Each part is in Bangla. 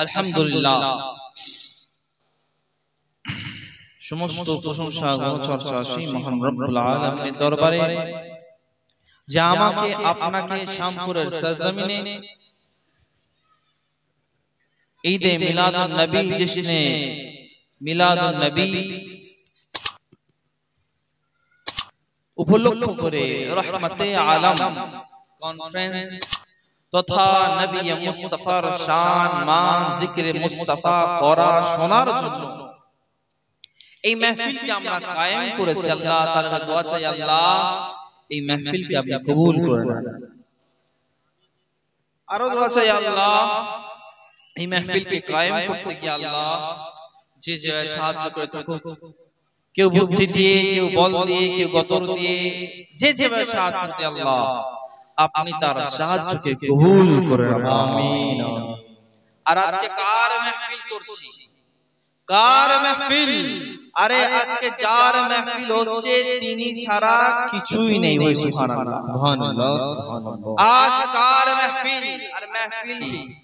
আলহামদুলিল্লাহ সমস্ত প্রশংসা ও চর্চা সেই মহান রব্বুল আলামিনের দরবারে যে আমাকে আপনাকে শামপুরের সরজমিনে ঈদে মিলাদুন নবী জিসনে মিলাদুন নবী উপলক্ষ করে রহমতে আলম কনফারেন্স তথা নবী মুস্তাফার শান মান জিকিরে মুস্তাফা করা শোনার জন্য এই মাহফিলকে আমরা কায়েম করেছি। আল্লাহ তাআলার দোয়া চাই, আল্লাহ এই মাহফিলকে আপনি কবুল করে নেন। আরো দোয়া চাই, আল্লাহ এই মাহফিলকে কায়েম করতে গিয়ে আল্লাহ যে যে সাহায্য করে থাকুক, কেউ বুদ্ধি দিয়ে, কেউ বল দিয়ে, কেউ গতর দিয়ে, যে যেভাবে সাহায্য করতে আল্লাহ আপনি তার সাহায্যকে কবুল করে নেন। আমিন। আর আজকে কার মাহফিল করছি? কার মাহফিল? আরে আজকে যার মাহফিল হচ্ছে তিনি ছাড়া কিছুই নেই। ওই সুবহানাল্লাহ সুবহানাল্লাহ সুবহানাল্লাহ। আজ কার মাহফিল? আর মাহফিল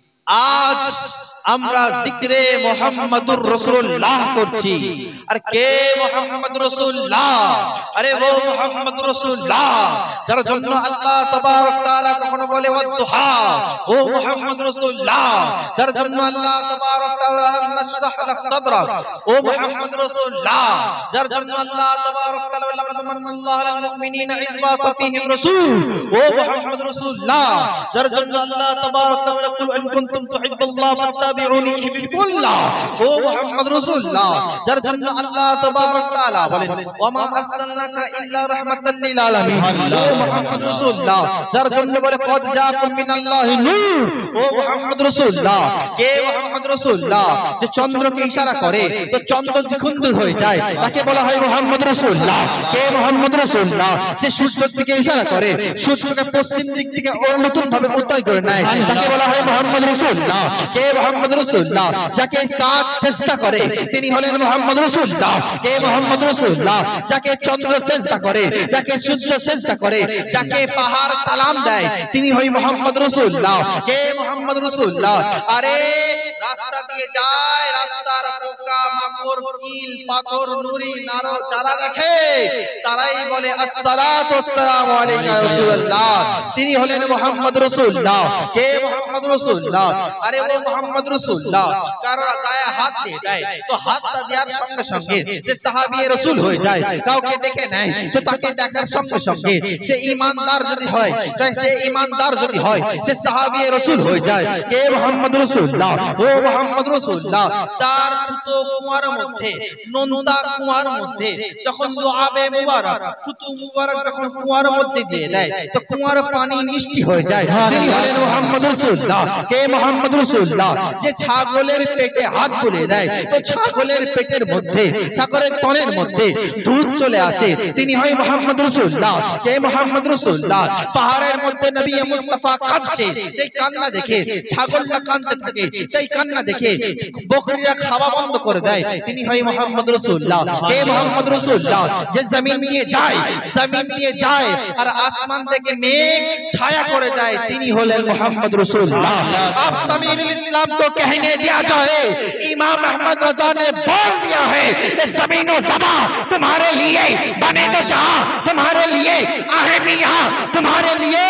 আজ আমরা জিক্রে মুহাম্মাদুর রাসূলুল্লাহ করছি। আর কে মুহাম্মদুর রাসূলুল্লাহ? আরে ও মুহাম্মদুর রাসূলুল্লাহ যার জন্য আল্লাহ তাবারক তাআলা কখনো বলে ওয়াদুহা। ও মুহাম্মদুর রাসূলুল্লাহ যার জন্য আল্লাহ তাবারক তাআলা নাশরাহ লাক সাদরাক। ও মুহাম্মদুর রাসূলুল্লাহ যার জন্য আল্লাহ তাবারক তাআলা বলে লাকাদ মান্নাল্লাহু আলাল মুমিনিনা ইয বা'আসা ফীহিম রাসূল। ও মুহাম্মদুর রাসূলুল্লাহ যার জন্য আল্লাহ তাবারক তাআলা কুল ইন কুনতুম তুহিব্বুল্লাহ ফাত্তাবিউনি ইউহিব্বুকুল্লাহ। ও মুহাম্মদুর রাসূলুল্লাহ যার জন্য আল্লাহ তাবারক তাআলা বলেন ওয়া মা আরসালনাকা ইল্লা রাহমাতাল লিল আলামিন। ও মুহাম্মদুর রাসূলুল্লাহ যার জন্য বলে কদ জাআকুম মিনাল্লাহি নূর। ও মুহাম্মদুর রাসূলুল্লাহ কে মুহাম্মদুর রাসূলুল্লাহ যে চন্দ্রকে ইশারা করে তো চন্দ্র দ্বিখণ্ডিত হয়ে যায়, তাকে বলা হয় মুহাম্মদুর রাসূলুল্লাহ। কে মুহাম্মদুর রাসূলুল্লাহ যে সূর্যের দিকে ইশারা করে সূর্যকে পশ্চিম দিক থেকে নতুন ভাবে উত্তর করে নেয়, তাকে বলা হয় মুহাম্মদুর রাসূলুল্লাহ। কে মুহাম্মদুর রাসূলুল্লাহ যাকে কাজ সেজদা করে তিনি হলেন মুহাম্মদুর রাসূলুল্লাহ। কে মুহাম্মদুর রাসূলুল্লাহ যাকে চন্দ্র সেজদা করে, যাকে সূর্য সেজদা করে, যাকে পাহাড় সালাম দেয় তিনি হয় মুহাম্মদুর রাসূলুল্লাহ। কে মুহাম্মদুর রাসূলুল্লাহ আরে রাস্তা দিয়ে যায়, রাস্তার পোকা মাকড় কিল পাথর নুরি নারো যারা দেখে তারাই বলে আসসালাতু ওয়াসসালামু আলাইকা রাসূলুল্লাহ, তিনি হলেন মুহাম্মদুর রাসূলুল্লাহ। কে মুহাম্মদুর রাসূলুল্লাহ আরে ও মুহাম্মদুর রাসূলুল্লাহ কারো গায়ে হাত দিয়ে দেয় তো হাতটা দেওয়ার সঙ্গে সঙ্গে সে সাহাবী রাসূল হয়ে যায়। কাউকে দেখে নেয় তো তাকে দেখার সঙ্গে সঙ্গে সে ঈমানদার যদি হয়, সে ঈমানদার যদি হয় সে সাহাবী রাসূল হয়ে যায়। কে মুহাম্মদুর রাসূলুল্লাহ ও মুহাম্মদুর রাসূলুল্লাহ তার তুতো কুয়ার মধ্যে নোনতা কুয়ার মধ্যে যখন দুআবে মুবারক তুতো মুবারক যখন কুয়ার মধ্যে দিয়ে দেয় তো কুয়ার পানি মিষ্টি হয়ে যায়, তিনি হলেন মুহাম্মদুর রাসূলুল্লাহ। কে মুহাম্মদুর রাসূলুল্লাহ যে ছাগলের পেটে হাত তুলে দেয় তো ছাগলের পেটের মধ্যে ছাগলের তনের মধ্যে দুধ চলে আসে, তিনি হয় মুহাম্মদুর রাসূলুল্লাহ। কে মুহাম্মদুর রাসূলুল্লাহ পাহাড়ের মধ্যে নবী মুস্তাফা কাঁদছে, সেই কান্না দেখে ছাগলটা কাঁদতে থাকে, সেই কান্না দেখে বকরিরা খাওয়া বন্ধ করে দেয়, তিনি হয় মুহাম্মদুর রাসূলুল্লাহ। কে মুহাম্মদুর রাসূলুল্লাহ যে জমিন নিয়ে যায়, জমিন নিয়ে যায় আর আসমান থেকে মেঘ ছায়া করে দেয়, তিনি হলেন মুহাম্মদুর রাসূলুল্লাহ। अब समीरुल इस्लाम को कहने दिया जाए इमाम अहमद रजा ने बोल दिया है कि जमीन और ज़मा तुम्हारे लिए बने तो जहां तुम्हारे लिए आहे भी यहाँ तुम्हारे लिए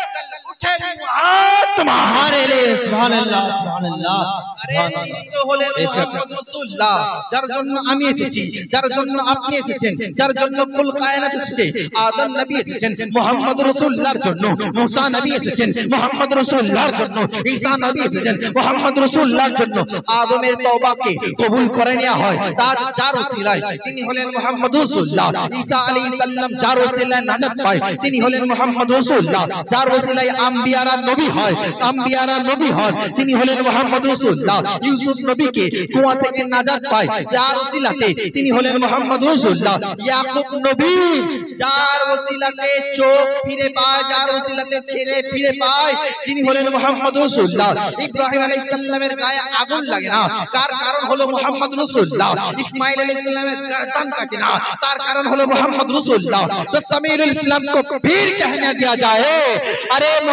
तुम्हारे लिए सुबहानाल्लाह सुबहानाल्लाह। अरे তিনি তো হলেন মুহাম্মদুর রাসূলুল্লাহ যার জন্য আমি এসেছি, যার জন্য আপনি এসেছেন, যার জন্য কুল কায়নাত এসেছে। আদম নবী এসেছেন মুহাম্মদুর রাসূলুল্লাহর জন্য, মুসা নবী এসেছেন মুহাম্মদুর রাসূলুল্লাহর জন্য, ঈসা নবী এসেছেন মুহাম্মদুর রাসূলুল্লাহর জন্য। আদমের তওবাকে কবুল করে নেওয়া হয় তার যার ওসিলায়, তিনি হলেন মুহাম্মদুর রাসূলুল্লাহ। ঈসা আলাইহিস সালাম যার ওসিলায় নাজাত পায় তিনি হলেন মুহাম্মদুর রাসূলুল্লাহ। যার ওসিলায় আম্বিয়ারা নবী হয়, আম্বিয়ারা নবী হন তিনি হলেন মুহাম্মদুর রাসূলুল্লাহ। ইউসুফ নবীকে কুয়া থেকে নাজাত পায় যার ওসিলাতে তিনি হলেন মুহাম্মদুর রাসূলুল্লাহ। ইয়াকুব নবী যার ওসিলাতে চোখ ফিরে পায়, যার ওসিলাতে ছেলে ফিরে পায় তিনি হলেন মুহাম্মদুর রাসূলুল্লাহ। ইব্রাহিম আলাইহিস সালামের গায়ে আগুন লাগে না, তার কারণ হলো মুহাম্মদুর রাসূলুল্লাহ। ইসমাঈল আলাইহিস সালামের गर्दन काटे ना, तार कारण हलो मुहम्मद रसूलुल्लाह। तो समीरुल इस्लाम को फिर कहने दिया जाए अरे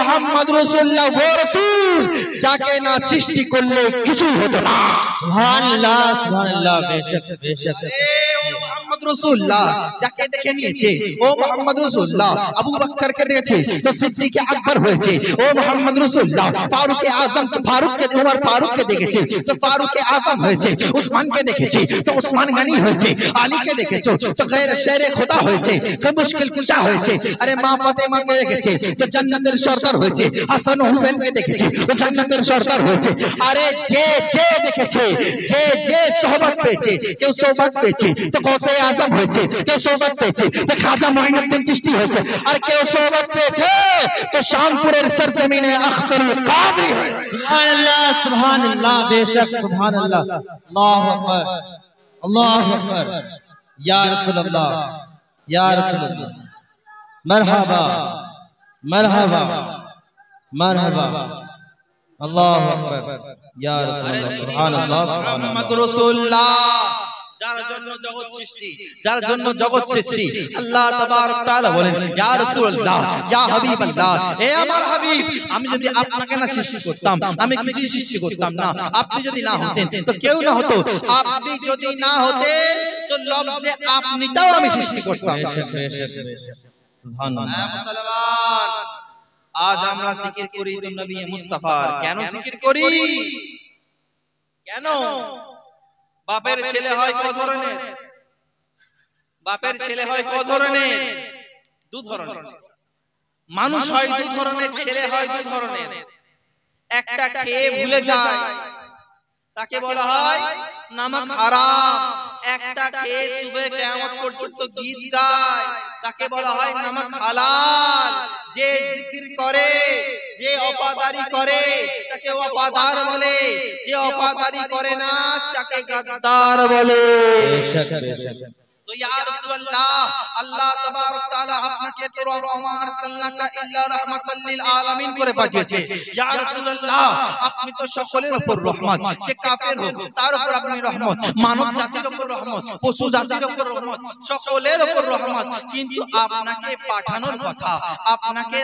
মোহাম্মদ রাসূলুল্লাহ ওয়া রাসূল যাকে না সৃষ্টি করলে কিছুই হতো না। সুবহানাল্লাহ সুবহানাল্লাহ, বেশক বেশক। মোহাম্মদ রাসূলুল্লাহ যাকে দেখে নিয়েছে, ও মোহাম্মদ রাসূলুল্লাহ আবু বকরকে দেখেছে তো সিদ্দিক আকবর হয়েছে। ও মোহাম্মদ রাসূলুল্লাহ ফারুক আযম ফারুককে উমর ফারুককে দেখেছে তো ফারুক আযম হয়েছে। উসমানকে দেখেছে তো উসমান গনি হয়েছে। আলীকে দেখেছো তো গায়র শেরে খোদা হয়েছে, তো মুশকিল কুশা হয়েছে। আরে মা ফাতেমাকে দেখেছে তো জান্নাতের সরদার হয়েছে। হাসান হুসেনকে দেখেছে তো জান্নাতের সরদার হয়েছে। আরে যে যে দেখেছে, যে যে সোহবত পেয়েছে, কেউ সোহবত পেয়েছে তো গৌসে আজম হয়েছে, কেউ সোহবত পেয়েছে তো খাজা মুঈনুদ্দিন চিশতি হয়েছে, আর কেউ সোহবত পেয়েছে তো শামপুরের সরজমিনে আখতারুল কাদরি হয়েছে। সুবহানাল্লাহ সুবহানাল্লাহ, বেশক সুবহানাল্লাহ। আল্লাহু আকবার আল্লাহু আকবার। ইয়া রাসূলুল্লাহ ইয়া রাসূলুল্লাহ, মারহাবা মারহাবা মারহাবা। আল্লাহু আকবার ইয়া রাসূলুল্লাহ। সুবহানাল্লাহ মুহাম্মদ রাসূলুল্লাহ যার জন্য জগৎ সৃষ্টি, যার জন্য জগৎ সৃষ্টি। আল্লাহ তাবারক তাআলা বলেন ইয়া রাসূলুল্লাহ ইয়া হাবিবাল্লাহ, হে আমার হাবিব, আমি যদি আপনাকে না সৃষ্টি করতাম আমি কিছু সৃষ্টি করতাম না। আপনি যদি না হতেন তো কেউ না হতো, আপনি যদি না হতেন তো লফজে আপনিটাও আমি সৃষ্টি করতাম না। সুবহানাল্লাহ। মুসলমান, আজ আমরা জিকির করি তো নবী মুস্তাফার। কেন জিকির করি? কেন? বাপের ছেলে হয় কত ধরনের? বাপের ছেলে হয় কত ধরনের? দু ধরনের। মানুষ হয় দু ধরনের, ছেলে হয় দু ধরনের। একটা খেয়ে ভুলে যায়, তাকে বলা হয় নামাক হারাম। একটা খেয়ে সুবে কিয়ামত পর্যন্ত গীত গায়, তাকে বলা হয় নামাক হালাল। যে জিকির করে, যে ওয়াফাদারি করে তাকে ওয়াফাদার বলে, যে ওয়াফাদারি করে না তাকে গাদ্দার বলে। বেশক বেশক। তো ইয়া রাসূলুল্লাহ, আল্লাহ তাবারক তাআলা আপনাকে তো ওয়া আরসালনাকা ইল্লা রাহমাতাল লিল আলামিন করে পাঠিয়েছে। ইয়া রাসূলুল্লাহ, আপনি তো সকলের উপর রহমত। সে কাফের হোক তার উপর আপনি রহমত, মানব জাতির উপর রহমত, পশু জাতির উপর রহমত, সকলের উপর রহমত। কিন্তু আপনাকে পাঠানোর কথা, আপনাকে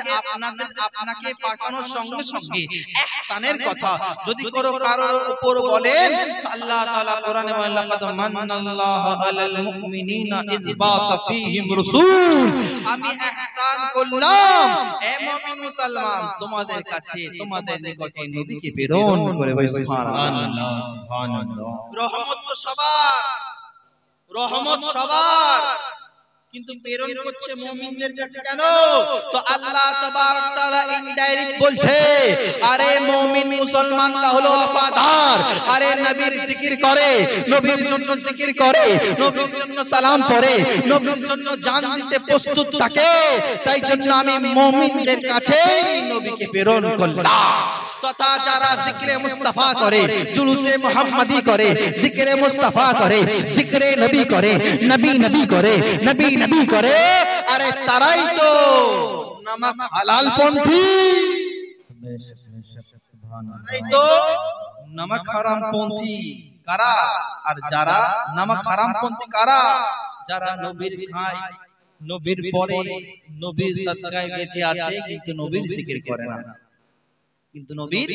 পাঠানোর সঙ্গে সঙ্গে ইহসানের কথা যদি কারোর উপর বলেন, আল্লাহ তাআলা কোরআনে বলেন লাকাদ মান্নাল্লাহু আলাল মুমিনিনা ইয বা'আথা ফীহিম রাসূল। আমি ইহসান করলাম হে মুমিন মুসলমান, তোমাদের কাছে তোমাদের নিকটে নবীকে প্রেরণ করে। সুবহানাল্লাহ সুবহানাল্লাহ। রহমত তো সবার, রহমত সবার, কিন্তু প্রেরণ করছে মুমিনদের কাছে কেন? তো আল্লাহ তাবারক তাআলা ইনডাইরেক্ট বলছে, আরে মুমিন মুসলমানরা হলো ওয়াফাদার। আরে নবীর জিকির করে, নবীর জন্য জিকির করে, নবীর জন্য সালাম পড়ে, নবীর জন্য জান দিতে প্রস্তুত থাকে। তাই জন্য আমি মুমিনদের কাছে নবীকে প্রেরণ করলাম। তথা যারা জিকিরে মুস্তাফা করে, জুলুসে মুহাম্মাদি করে, জিকিরে মুস্তাফা করে, জিকিরে নবী করে, নবী নবী করে, নবী নবী করে, আরে তারাই তো নামাক হালাল পন্থী, বেশক বেশক। সুবহানাল্লাহ। তারাই তো নামাক হারাম পন্থী। কারা? আর যারা নামাক হারাম পন্থী কারা? যারা নবীর খায়, নবীর পরে, নবীর সাদকায় বেঁচে আছে কিন্তু নবীর জিকির করে না, কিন্তু নবীর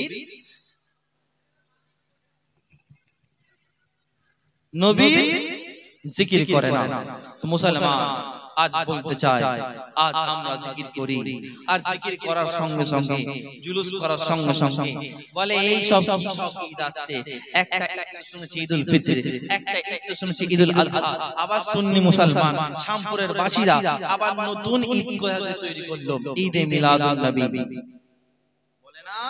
জিকির করে না। তো মুসলমান আজ বলতে চাই, আজ আমরা জিকির করি, আর জিকির করার সঙ্গে সঙ্গে জুলুস করার সঙ্গে সঙ্গে বলে এই সব ঈদ আসছে, একটা শুনেছি ঈদুল ফিতর, একটা শুনেছি ঈদুল আযহা। আবার সুন্নি মুসলমান শামপুরের বাসীরা আবার নতুন ঈদ তৈরি করলো, ঈদে মিলাদুন নবী। বলে না,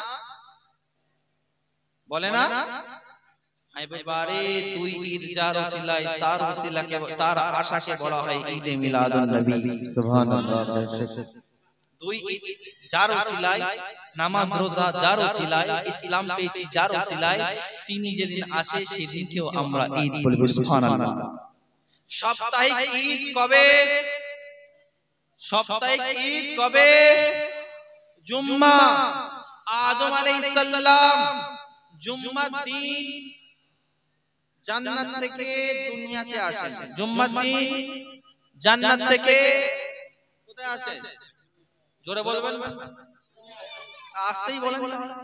বলে না, এবারে তুই ঈদ যার ওসিলায় তার ওসিলাকে তার আশাকে বলা হয় ঈদে মিলাদুন নবী। সুবহানাল্লাহ। বেশক। দুই ঈদ যার ওসিলায়, নামাজ রোজা যার ওসিলায়, ইসলাম পেয়েছি যার ওসিলায়, তিনি যেদিন আসে সেদিনকেও আমরা ঈদ বলবো। সুবহানাল্লাহ। সাপ্তাহিক ঈদ কবে? সাপ্তাহিক ঈদ কবে? জুম্মা। আদম আলাইহিস সালাম জুম্মার দিন জান্নাত থেকে দুনিয়াতে আসেন। জুম্মার দিন জান্নাত থেকে কোথায় আসেন? জোরে বলবেন। আসতেই বলেন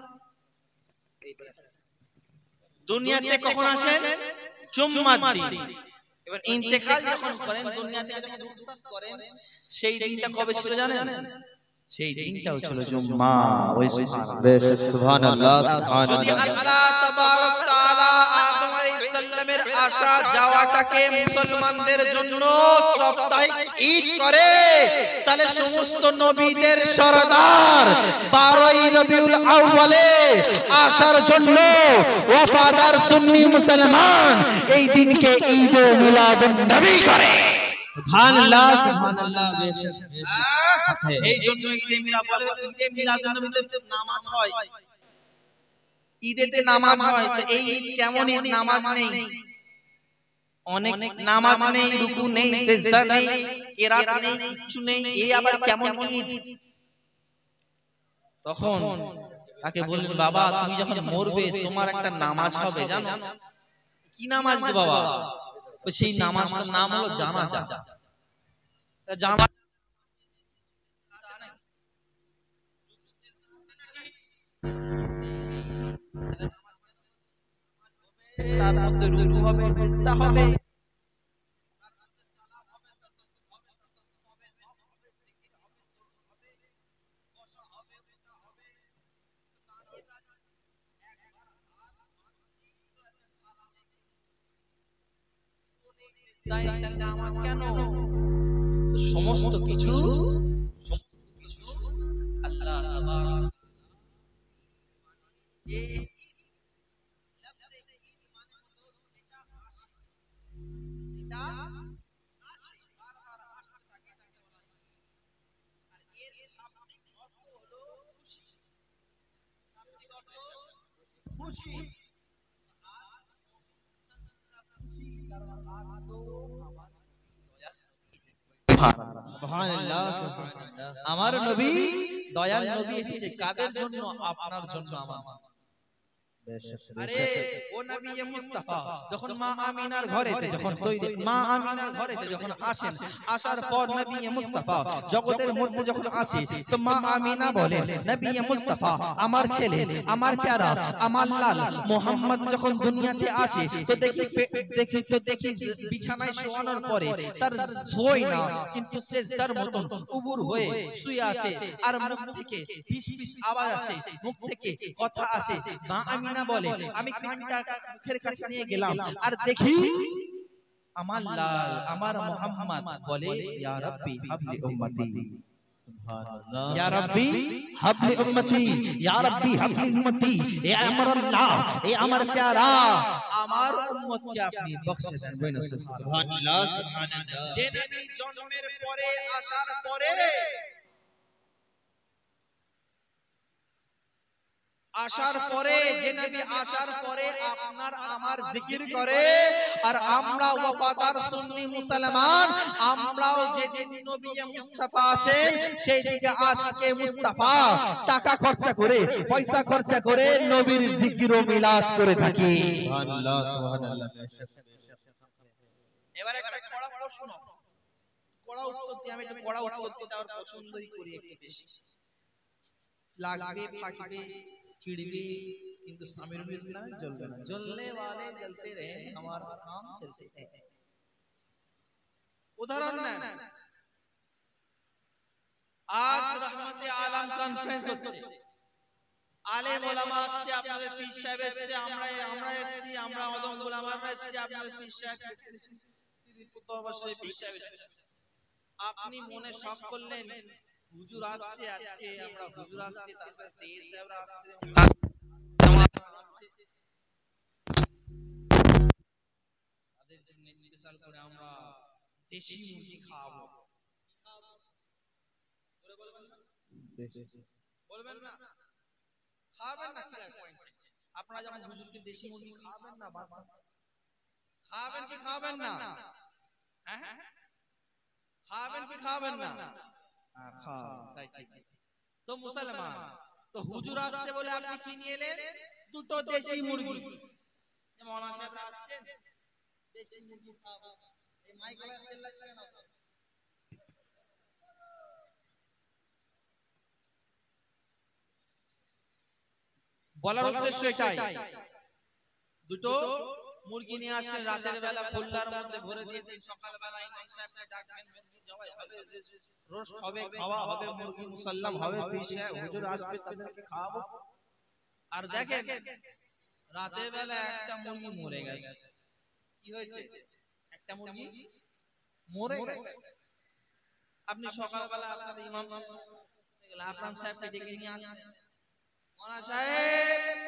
দুনিয়াতে কখন আসেন? জুম্মার দিন। এবার ইন্তেকাল যখন করেন, দুনিয়া থেকে যখন রুখসাত করেন, সেই দিনটা কবে ছিল জানেন? সেই দিনটাও ছিল জুম্মা। ওই সুবহানাল্লাহ যদি সুবহানাল্লাহ। আল্লাহ তাবারক তাআলা আদম আলাইহিস সালামের আসা যাওয়াটাকে মুসলমানদের জন্য সাপ্তাহিক ঈদ করে, তাহলে সমস্ত নবীদের সরদার 12ই রবিউল আউয়ালে আসার জন্য ওয়াফাদার সুন্নি মুসলমান এই দিনকে ঈদে মিলাদুন নবী করে। সুবহানাল্লাহ সুবহানাল্লাহ। এই জন্য ঈদে মিলাদ বলে, ঈদে মিলাদুন নবীতে নামাজ হয়, ঈদেতে নামাজ হয়। তো এই ঈদ কেমন ঈদ? নামাজ নেই, অনেক নামাজ নেই, রুকু নেই, সিজদা নেই, কিরাত নেই, কিছু নেই। এই আবার কেমন ঈদ? তখন তাকে বললেন, বাবা তুমি যখন মরবে তোমার একটা নামাজ হবে, জানো? কি নামাজ গো বাবা? সেই নামাজটার নাম হলো জানাজা। জানাজা তার মধ্যে রুকু হবে, সিজদা হবে, নামাজ কেন? সমস্ত কিছু আল্লাহ তাবারক সুবহানাল্লাহ সুবহানাল্লাহ। আমার নবী দয়াল নবী এসেছে কাদের জন্য? আপনার জন্য, আমার। আরে ও নবী মুস্তাফা যখন মা আমিনার ঘরেতে যখন তৈরি, মা আমিনার ঘরেতে যখন আসেন, আসার পর নবী মুস্তাফা জগতের মধ্যে যখন আসে, তো মা আমিনা বলেন, নবী মুস্তাফা আমার ছেলে, আমার প্যারা, আমার লাল মুহাম্মদ যখন দুনিয়াতে আসে, তো দেখি বিছানায় শোয়ানোর পরে তার শোয় না, কিন্তু সেজদার মতন উবুর হয়ে শুয়ে আছে, আর মুখ থেকে ফিস ফিস আওয়াজ আসে, মুখ থেকে কথা আসে। মা আমিনা বলে, আমি কানটা মুখের কাছে নিয়ে গেলাম, আর দেখি আমার লাল, আমার মুহাম্মদ বলে, ইয়া রাব্বি হাবলি উম্মতি, সুবহানাল্লাহ। ইয়া রাব্বি হাবলি উম্মতি, ইয়া রাব্বি হাবলি উম্মতি। এ আমার আল্লাহ, এ আমার প্যারা, আমার উম্মতকে আপনি বখশে দেন। বলেন সুবহানাল্লাহ সুবহানাল্লাহ। যে নবী জন্মের পরে আসার পরে, আসার পরে, যে নবী আসার পরে আপনার আমার জিকির করে, আর আমরা ওয়াফাদার সুন্নি মুসলমান, আমরাও যেদিন নবী মুস্তাফা আসেন সেই দিকে আশিকে মুস্তাফা টাকা খরচা করে, পয়সা খরচা করে নবীর জিকির ও মিলাদ করে থাকি। সুবহানাল্লাহ সুবহানাল্লাহ। এবার একটা কড়া প্রশ্ন, কড়া উত্তর দিয়ে, আমি একটু কড়া উত্তর দিতে আমার পছন্দই করি একটু বেশি। লাগবে, ফাটবে, চিড়বে, কিন্তু স্বামীর ইসলাম জ্বলবে না। জ্বলনে वाले জ্বলতে रहे, हमारा काम चलते रहे। উদাহরণ নেন, আজ রহমতে আলম কনফারেন্স হচ্ছে, আলেম ওলামা আসছে, আপনাদের পীর সাহেব এসেছে, আমরা এসেছি, আমরা আদম ওলামারা এসেছি, আপনাদের পীর সাহেব এসেছে, পীর সাহেব এসেছে। আপনি মনে শখ করলেন হুজুর আসছে, আজকে আমরা হুজুর আসছে, তারপরে পীর সাহেবরা আসছে, তাদের জন্য স্পেশাল করে আমরা দেশি মুরগি খাওয়াবো। বলবেন না? খাবেন না? ঠিক আছে, আপনারা যখন হুজুরকে দেশি মুরগি খাবেন না, খাবেন কি খাবেন না? হ্যাঁ, খাবেন কি খাবেন না? তাই ঠিক আছে। তো মুসলমান, তো হুজুর আসছে বলে আপনি কি নিয়ে এলেন? দুটো দেশি মুরগি। মৌলানা সাহেবরা আসছেন, দেশি মুরগি খাওয়াবো। এই মাইকওয়ালা তেল লাগবে না। বলার উদ্দেশ্য এটাই, দুটো মুরগি নিয়ে আসেন রাতের বেলা খোল্লার মধ্যে ভরে দিয়েছেন, সকালবেলা ইমাম সাহেবকে ডাকবেন, মুরগি জবাই হবে, রোস্ট হবে, খাওয়া হবে, মুরগি মুসাল্লাম হবে, হুজুর আসবে তাদেরকে খাওয়াবো। আর দেখেন রাতের বেলা একটা মুরগি মরে গেছে। কি হয়েছে? একটা মুরগি মরে গেছে। আপনি সকালবেলা আপনার ইমাম আকরাম সাহেবকে ডেকে নিয়ে আসেন, মাওলানা সাহেব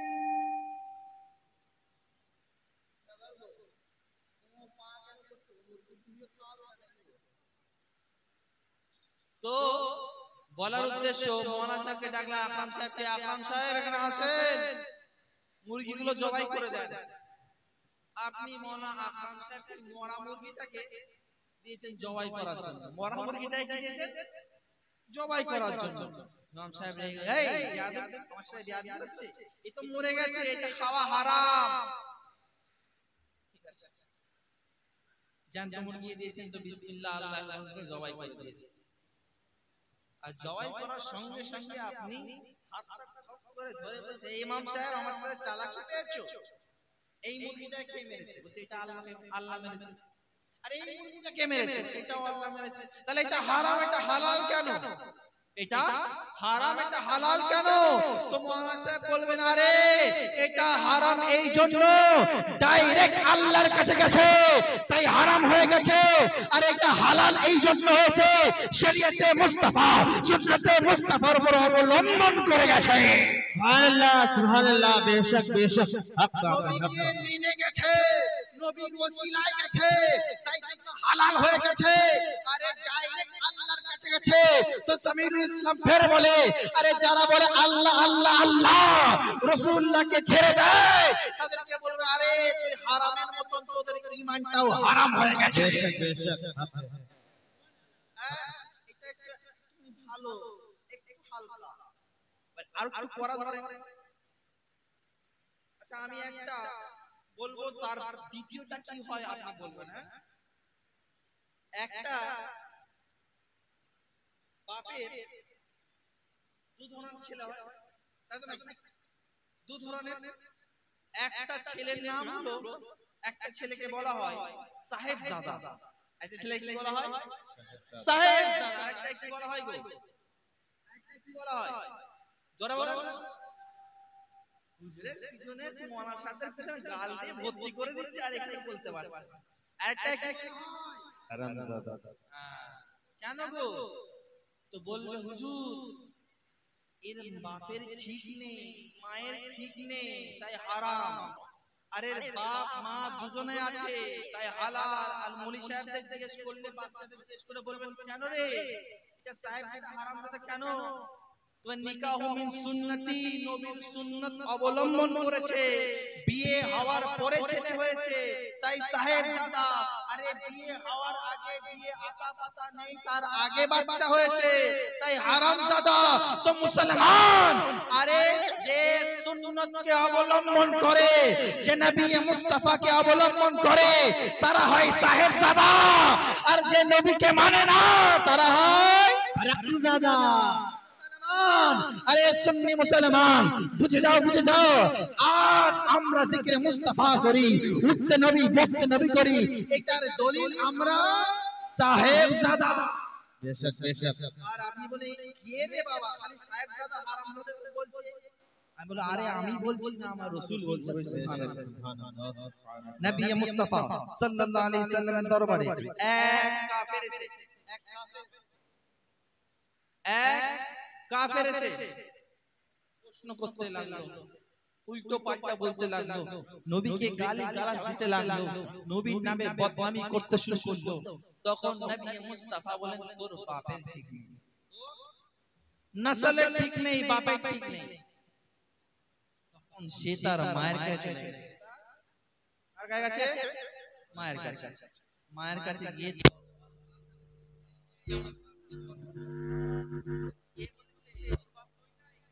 তো বলার উদ্দেশ্য, মাওলানা সাহেবকে ডাকলে আকরাম সাহেবকে, আকরাম সাহেব এখানে আসেন, মুরগিগুলো জবাই করে দেন। আপনি মাওলানা আকরাম সাহেবকে মরা মুরগিটাকে দিয়েছেন জবাই করার জন্য, মরা মুরগিটাকে দিয়েছেন জবাই করার জন্য। ইমাম সাহেব এই ইয়াদব আমার সাথে বিয়াদবি হচ্ছে, এই তো মরে গেছে, এটা খাওয়া হারাম। ঠিক আছে, জ্যান্ত মুরগি দিয়েছেন তো বিসমিল্লাহ আল্লাহ করে জবাই করে দিয়েছেন। আর জবাই করার সঙ্গে সঙ্গে আপনি হাতটা ঠক করে ধরে বলছে, ইমাম সাহেব আমার সাথে চালাকি পেয়েছো, এই মুরগিটা কে মেরেছে? বলছে এটা আল্লাহ মেরেছে। আরে এই মুরগিটা কে মেরেছে? এটাও আল্লাহ মেরেছে। তাহলে এটা হারাম, এটা হালাল কেন? এটা হারাম, এটা হালাল কেন? তো মাওলানা সাহেব বলবেন, আরে এটা হারাম এই জন্য ডাইরেক্ট আল্লাহর কাছে গেছে তাই হারাম হয়ে গেছে, আর এটা হালাল এই জন্য হয়েছে শরীয়তে মুস্তাফা সুন্নতে মুস্তাফার উপর অবলম্বন করে গেছে। সুবহানাল্লাহ সুবহানাল্লাহ, বেশক বেশক হক নবীকে মেনে গেছে, নবীর ওসিলায় গেছে, তাই এটা হালাল হয়ে গেছে। আরে ডাইরেক্ট আল্লাহর কাছে গেছে। তো সামিরুল ইসলাম ফের বলে, আরে যারা বলে আল্লাহ আল্লাহ আল্লাহ রাসূলুল্লাহকে ছেড়ে দেয়, তাদেরকে বলবে, আরে তুই হারামের মতন তোদের ঈমানটাও হারাম হয়ে গেছে। বেশক বেশক হক। এটা একটা ভালো, একটু হালকা, আর একটু করা ধরে। আচ্ছা আমি একটা বলবো, তার দ্বিতীয়টা কি হয় আপনি বলবেন। হ্যাঁ, একটা বাপের দু ধরনের ছেলে হয়, তাই তো নাকি? দু ধরনের, একটা ছেলের নাম হলো, একটা ছেলেকে বলা হয় সাহেবজাদা, একটা ছেলেকে কি বলা হয়? সাহেবজাদা। আরেকটা কি বলা হয় গো? আরেকটা কি বলা হয়? জোরে বলেন। হুজুরের পিছনে মাওলানা সাহেবের পিছনে গাল দিয়ে ভর্তি করে দিচ্ছে, আর একটু বলতে পারবে। আরেকটা কি হারামজাদা। কেন গো? তো বলবে, হুজুর এর বাপের ঠিক নেই, মায়ের ঠিক নেই, তাই হারাম। আরে বাপ মা দুজনে আছে তাই হালাল। আর মৌলী সাহেবদের জিজ্ঞেস করলে, বাচ্চাদের জিজ্ঞেস করে বলবেন, কেন রে এটা সাহেব এটা হারাম দাদা কেন? তো নিকাহু মিন সুন্নতি, নবীর সুন্নাত অবলম্বন করেছে, বিয়ে হওয়ার পরে ছেলে হয়েছে তাই সাহেবজাদা। আরে বিয়ে হওয়ার আগে বিয়ে আতা পাতা নেই, তার আগে বাচ্চা হয়েছে তাই হারামজাদা। তো মুসলমান, আরে যে সুন্নতকে অবলম্বন করে, যে নবী মুস্তাফাকে অবলম্বন করে, তারা হয় সাহেবজাদা, আর যে নবীকে মানে না তারা হয় হারামজাদা। আরে সুন্নি মুসলমান, বুঝে যাও বুঝে যাও। আজ আমরা জিকিরে মুস্তাফা করি, উঠতে নবী বসতে নবী করি, এটার দলিল আমরা সাহেবজাদা। বেশক বেশক। আর আপনি বলে, কে রে বাবা খালি সাহেবজাদা হারাম হতে বলছে? আমি বলি, আরে আমি বলছি না, আমার রাসূল বলছে। সুবহানাল্লাহ। সুবহানাল্লাহ সুবহানাল্লাহ। নবী মুস্তাফা সাল্লাল্লাহু আলাইহি সাল্লামের দরবারে এক কাফের এসে, এক কাফের এসে প্রশ্ন করতে লাগলো, উল্টো পাল্টা বলতে লাগলো, নবীকে গালি গালাজ দিতে লাগলো, নবীর নামে বদনামি করতে শুরু করলো। তখন নবী মুস্তাফা বলেন, তোর বাপের ঠিক নেই, নসলের ঠিক নেই, বাপের ঠিক নেই। তখন সে তার মায়ের কাছে চলে গেছে। কার কাছে? মায়ের কাছে। মায়ের কাছে গিয়ে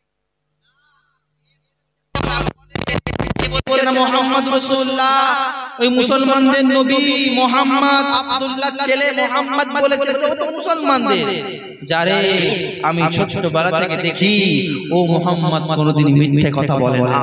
মুহাম্মদ রাসূলুল্লাহ ওই মুসলমানদের নবী মুহাম্মদ আব্দুল্লাহ ছেলে মুহাম্মদ বলেছে ও তো মুসলমানদের। যারে আমি ছোটবেলা থেকে দেখি ও মুহাম্মদ কোনোদিন মিথ্যে কথা বলে না।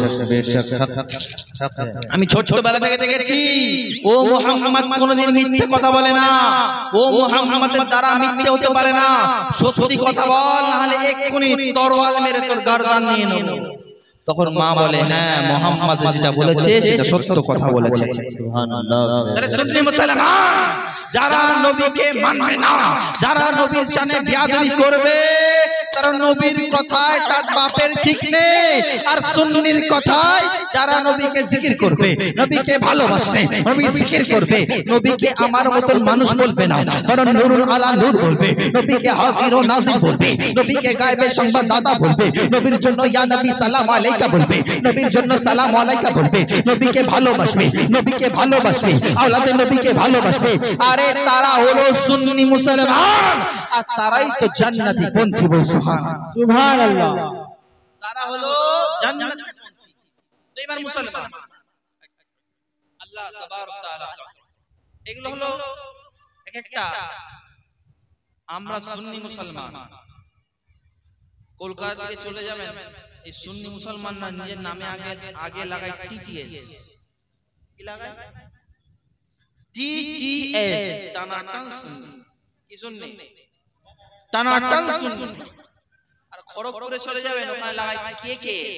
আমি ছোটবেলা থেকে দেখেছি ও মুহাম্মদ কোনোদিন মিথ্যে কথা বলে না। ও মুহাম্মদের দ্বারা মিথ্যে হতে পারে না। সত্যি কথা বল, না হলে এক্ষুনি তরোয়াল মেরে তোর গর্দান নিয়ে নেব। তখন মা বলে হ্যাঁ মুহাম্মদ যেটা বলেছে সেটা সত্য কথা বলেছে। সুবহানাল্লাহ। তাহলে সুন্নি মুসলমান যারা নবীকে মানবে না, যারা নবীর শানে বেয়াদবি করবে, তারা নবীর কথায় তার বাপের ঠিক নেই। আর সুন্নির কথায় যারা নবীকে জিকির করবে, নবীকে ভালোবাসবে, নবী জিকির করবে, নবীকে আমার মতন মানুষ বলবে না, কারণ নূরুল আলা নূর বলবে, নবীকে হাজির ও নাজির বলবে, নবীকে গায়বের সংবাদদাতা বলবে, নবীর জন্য ইয়া নবী সালাম আলাইকা বলবে, নবীর জন্য সালাম আলাইকা বলবে, নবীকে ভালোবাসবে, নবীকে ভালোবাসবে, আওলাদে নবীকে ভালোবাসবে। আরে তারা হলো সুন্নি মুসলমান, আর তারাই তো জান্নাতি পন্থী। বল সুবহানাল্লাহ। তারা হলো জান্নাতি পন্থী। এবার মুসলমান আল্লাহ তাবারক তাআলা এগুলো হলো এক একটা। আমরা সুন্নি মুসলমান, কলকাতা থেকে চলে যাবেন, এই সুন্নি মুসলমানরা নিজের নামে আগে লাগায় টিটিএস। কি লাগায়? টিটিএস, টানাটান সুন্নি। কি সুন্নি? টানাটান সুন্নি। আর খড়গপুরে চলে যাবেন, ওখানে লাগায় কেকেএস,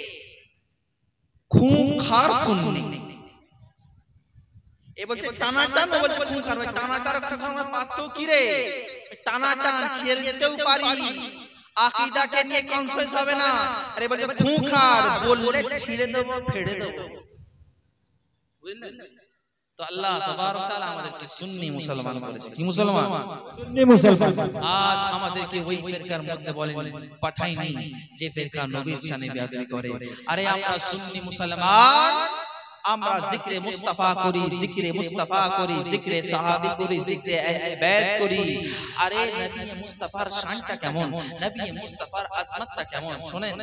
খুঁখার সুন্নি। এ বলছে টানাটান, ও বলছে খুঁখার। ভাই টানাটার খুঁখার পার্থক্য কি রে? টানাটান ছেড়ে দিতেও পারি, আকীদাকে নিয়ে কনফারেন্স হবে না। আরে বলছে খুঁখার, বললে ছিঁড়ে দেব, ফেড়ে দেব। বুঝলেন? তো আল্লাহ তাবারক তাআলা আমাদেরকে সুন্নি মুসলমান করেছে। কি মুসলমান? সুন্নি মুসলমান। আজ আমাদেরকে ওই ফিরকার মধ্যে বলেন পাঠাইনি যে ফিরকা নবীর শানে বেয়াদবি করে। আরে আমরা সুন্নি মুসলমান, আমরা জিকরে মুস্তাফা করি, জিকরে মুস্তাফা করি, জিকরে সাহাবী করি, জিকরে আহলে বাইত করি। আরে নবী মুস্তাফার শানটা কেমন, নবী মুস্তাফার আজমতটা কেমন শুনেন।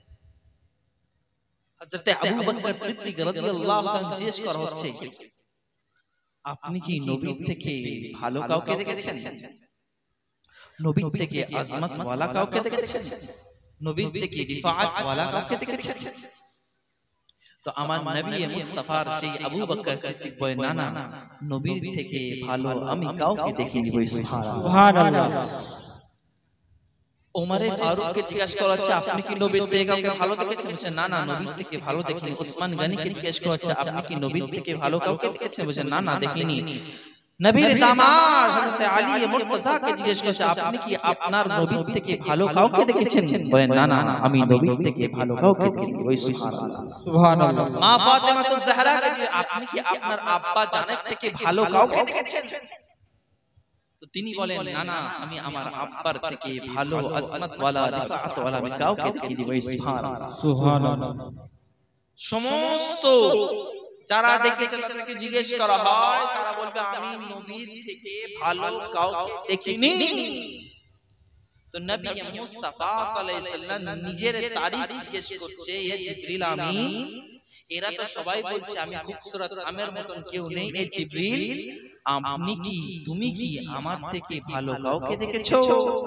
হযরত আবু বকর সিদ্দিক রাদিয়াল্লাহু তাআলা জিজ্ঞেস করা হচ্ছে, আপনি কি নবীর থেকে ভালো কাউকে দেখেছেন? নবীর থেকে আজমত ওয়ালা কাউকে দেখেছেন? নবীর থেকে রিফাআত ওয়ালা কাউকে দেখেছেন? তো আমার নবী মুস্তাফার সেই আবু বকর সিদ্দিক বলে না না, নবীর থেকে ভালো আমি কাউকে দেখিনি। সুবহানাল্লাহ। ওমরে ফারুককে জিজ্ঞাসা করা হচ্ছে, আপনি কি নবীর থেকে কাউকে ভালো দেখেছেন? বলছে না না, নবীর থেকে ভালো দেখিনি। ওসমান গনিকে জিজ্ঞাসা করা হচ্ছে, আপনি কি নবীর থেকে ভালো কাউকে দেখেছেন? বলছে না না, দেখিনি। নবীর দামাদ হযরত আলী মুর্তজাকে জিজ্ঞাসা করা হচ্ছে, আপনি কি আপনার নবীর থেকে ভালো কাউকে দেখেছেন? বলেন না না, আমি নবীর থেকে ভালো কাউকে দেখিনি। ওই সুবহানাল্লাহ। সুবহানাল্লাহ। মা ফাতেমাতুজ জাহরাকে, আপনি কি আপনার আব্বা জানের থেকে ভালো কাউকে দেখেছেন? তো তিনি বলেন না না, আমি আমার আব্বার থেকে ভালো আজমত ওয়ালা রিফাআত ওয়ালা আমি কাউকে দেখিনি। ওই সুবহানাল্লাহ। সুবহানাল্লাহ। সমস্ত যারা দেখেছে তাদেরকে জিজ্ঞেস করা হয়, তারা বলবে আমি নবীর থেকে ভালো কাউকে দেখিনি। তো নবী মুস্তাফা সাল্লাল্লাহু আলাইহি সাল্লাম নিজের তারিফ জিজ্ঞেস করছে, এ জিবরিল আমিন, এরা তো সবাই বলছে আমি খুবসুরত, আমের মতন কেউ নেই। এ জিবরিল, আপনি কি, তুমি কি আমার থেকে ভালো কাউকে দেখেছো?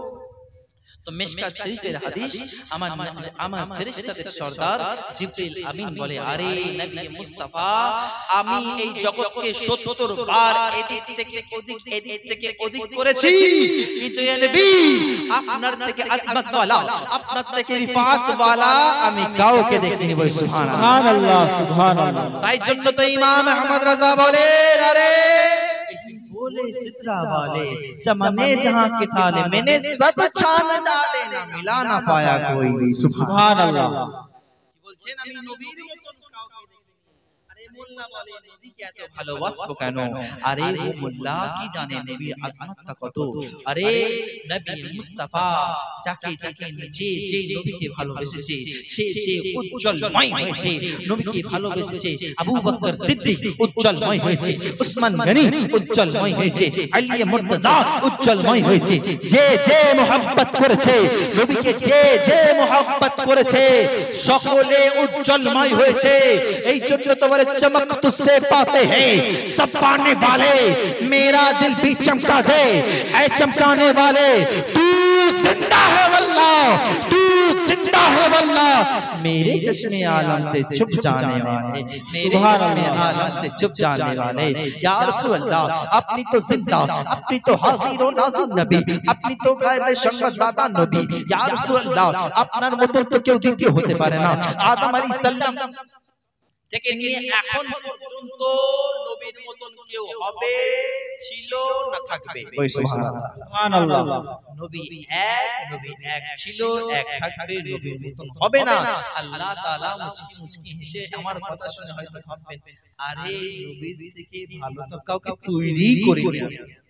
তো মিশকাত শরীফের হাদিস, আমার ফেরেশতাদের সরদার জিবরিল আমিন বলে, আরে নবী মুস্তাফা, আমি এই জগৎকে ৭০ বার এদিক থেকে ওদিক, এদিক থেকে ওদিক করেছি, কিন্তু ইয়া নবী আপনার থেকে আজমত ওয়ালা, আপনার থেকে রিফাত ওয়ালা আমি কাউকে দেখিনি। বল সুবহানাল্লাহ। সুবহানাল্লাহ। তাই জন্য তো ইমাম আহমদ রাজা বলে, আরে बोले सितरा वाले चमने जहां के थाले, मैंने सब छान डाले ना मिला ना पाया कोई भी। सुभान अल्लाह। কি বলছেন? আমি নবীর মতন কাউকে দেখিনি। আরে মোল্লা বলে নবীকে এত ভালোবাসবো কেন? আরে ও মোল্লা কি জানে নবীর আজমতটা কত? আরে নবী মুস্তাফা যাকে যাকে যে যে নবীকে ভালোবেসেছে সে সে উজ্জ্বলময় হয়েছে। নবীকে ভালোবেসেছে আবু বকর সিদ্দিক উজ্জ্বলময় হয়েছে, উসমান গনি উজ্জ্বলময় হয়েছে, আলী মুর্তজা উজ্জ্বলময় হয়েছে। যে যে মুহাব্বত করেছে নবীকে, যে যে মুহাব্বত করেছে সকলে উজ্জ্বলময় হয়েছে। এই জন্য তো বলে चमक तुझसे पाते हैं सब पाने वाले, मेरा दिल भी चमका दे ऐ चमकाने वाले। तू जिंदा है वल्लाह, तू जिंदा है वल्लाह, मेरे चश्मे आलम से छुप जाने वाले, मेरे चश्मे आलम से छुप जाने वाले। या रसूल अल्लाह, अपनी तो जिंदा, अपनी तो हाजिर ও নাজির নবী, আপনি তো গায়েবে সংবাদদাতা নবী। ইয়া রাসূলুল্লাহ, আপনার মতো তো কেউ দ্বিতীয় হতে পারে না। আদম আলাইহিস সালাম থেকে নিয়ে এখন পর্যন্ত নবীর মতন কেউ হবে, ছিল না থাকবে। ওই সুবহানাল্লাহ। নবী এক ছিল, এক থাকবে, নবীর মতন হবে না। আল্লাহ তাআলা মুচকি মুচকি হেসে আমার কথা শুনে হয়তো ভাববেন, আরে নবীর থেকে ভালো তো কাউকে তৈরি করিনি।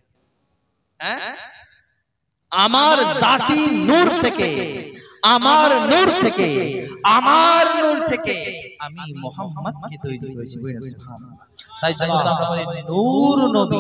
হ্যাঁ, আমার জাতি নূর থেকে, আমার নূর থেকে, আমার নূর থেকে আমি মুহাম্মদকে তৈরি করেছি। তাই জন্য আমরা বলি নূর নবী,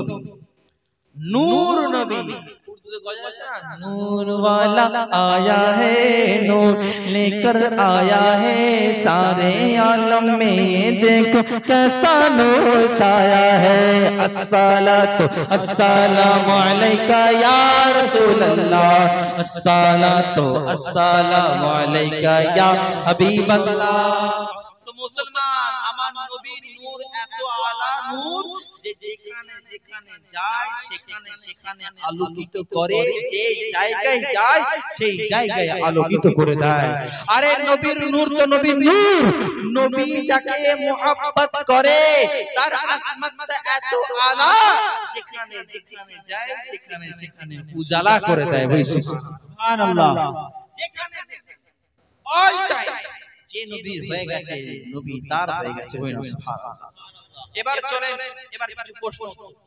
নূর নবী। উর্দুতে গজল আছে না, নূর वाला आया है, नूर लेकर आया है सारे आलम में, देखो कैसा नूर छाया है। अस्सलातु अस्सलामु अलैका या रसूल अल्लाह, अस्सलातु अस्सलामु अलैका या हबीब अल्लाह। तो मुसलमान, আমার নবীর নূর এত আলা নূর যে যেখানে যেখানে যায় সেখানে সেখানে আলোকিত করে, যে জায়গায় যায় সেই জায়গায় আলোকিত করে দেয়। আরে নবীর নূর তো নবীর নূর, নবী যাকে মুহাব্বত করে তার আসমাত এত আলা, যেখানে যেখানে যায় সেখানে সেখানে উজালা করে দেয়। ভাই সুবহানাল্লাহ। যেখানে যেখানে অল টাইম যে নবীর হয়ে গেছে, নবী তার হয়ে গেছে। ওই সুবহানাল্লাহ। এবার চলেন, এবার কিছু প্রশ্ন।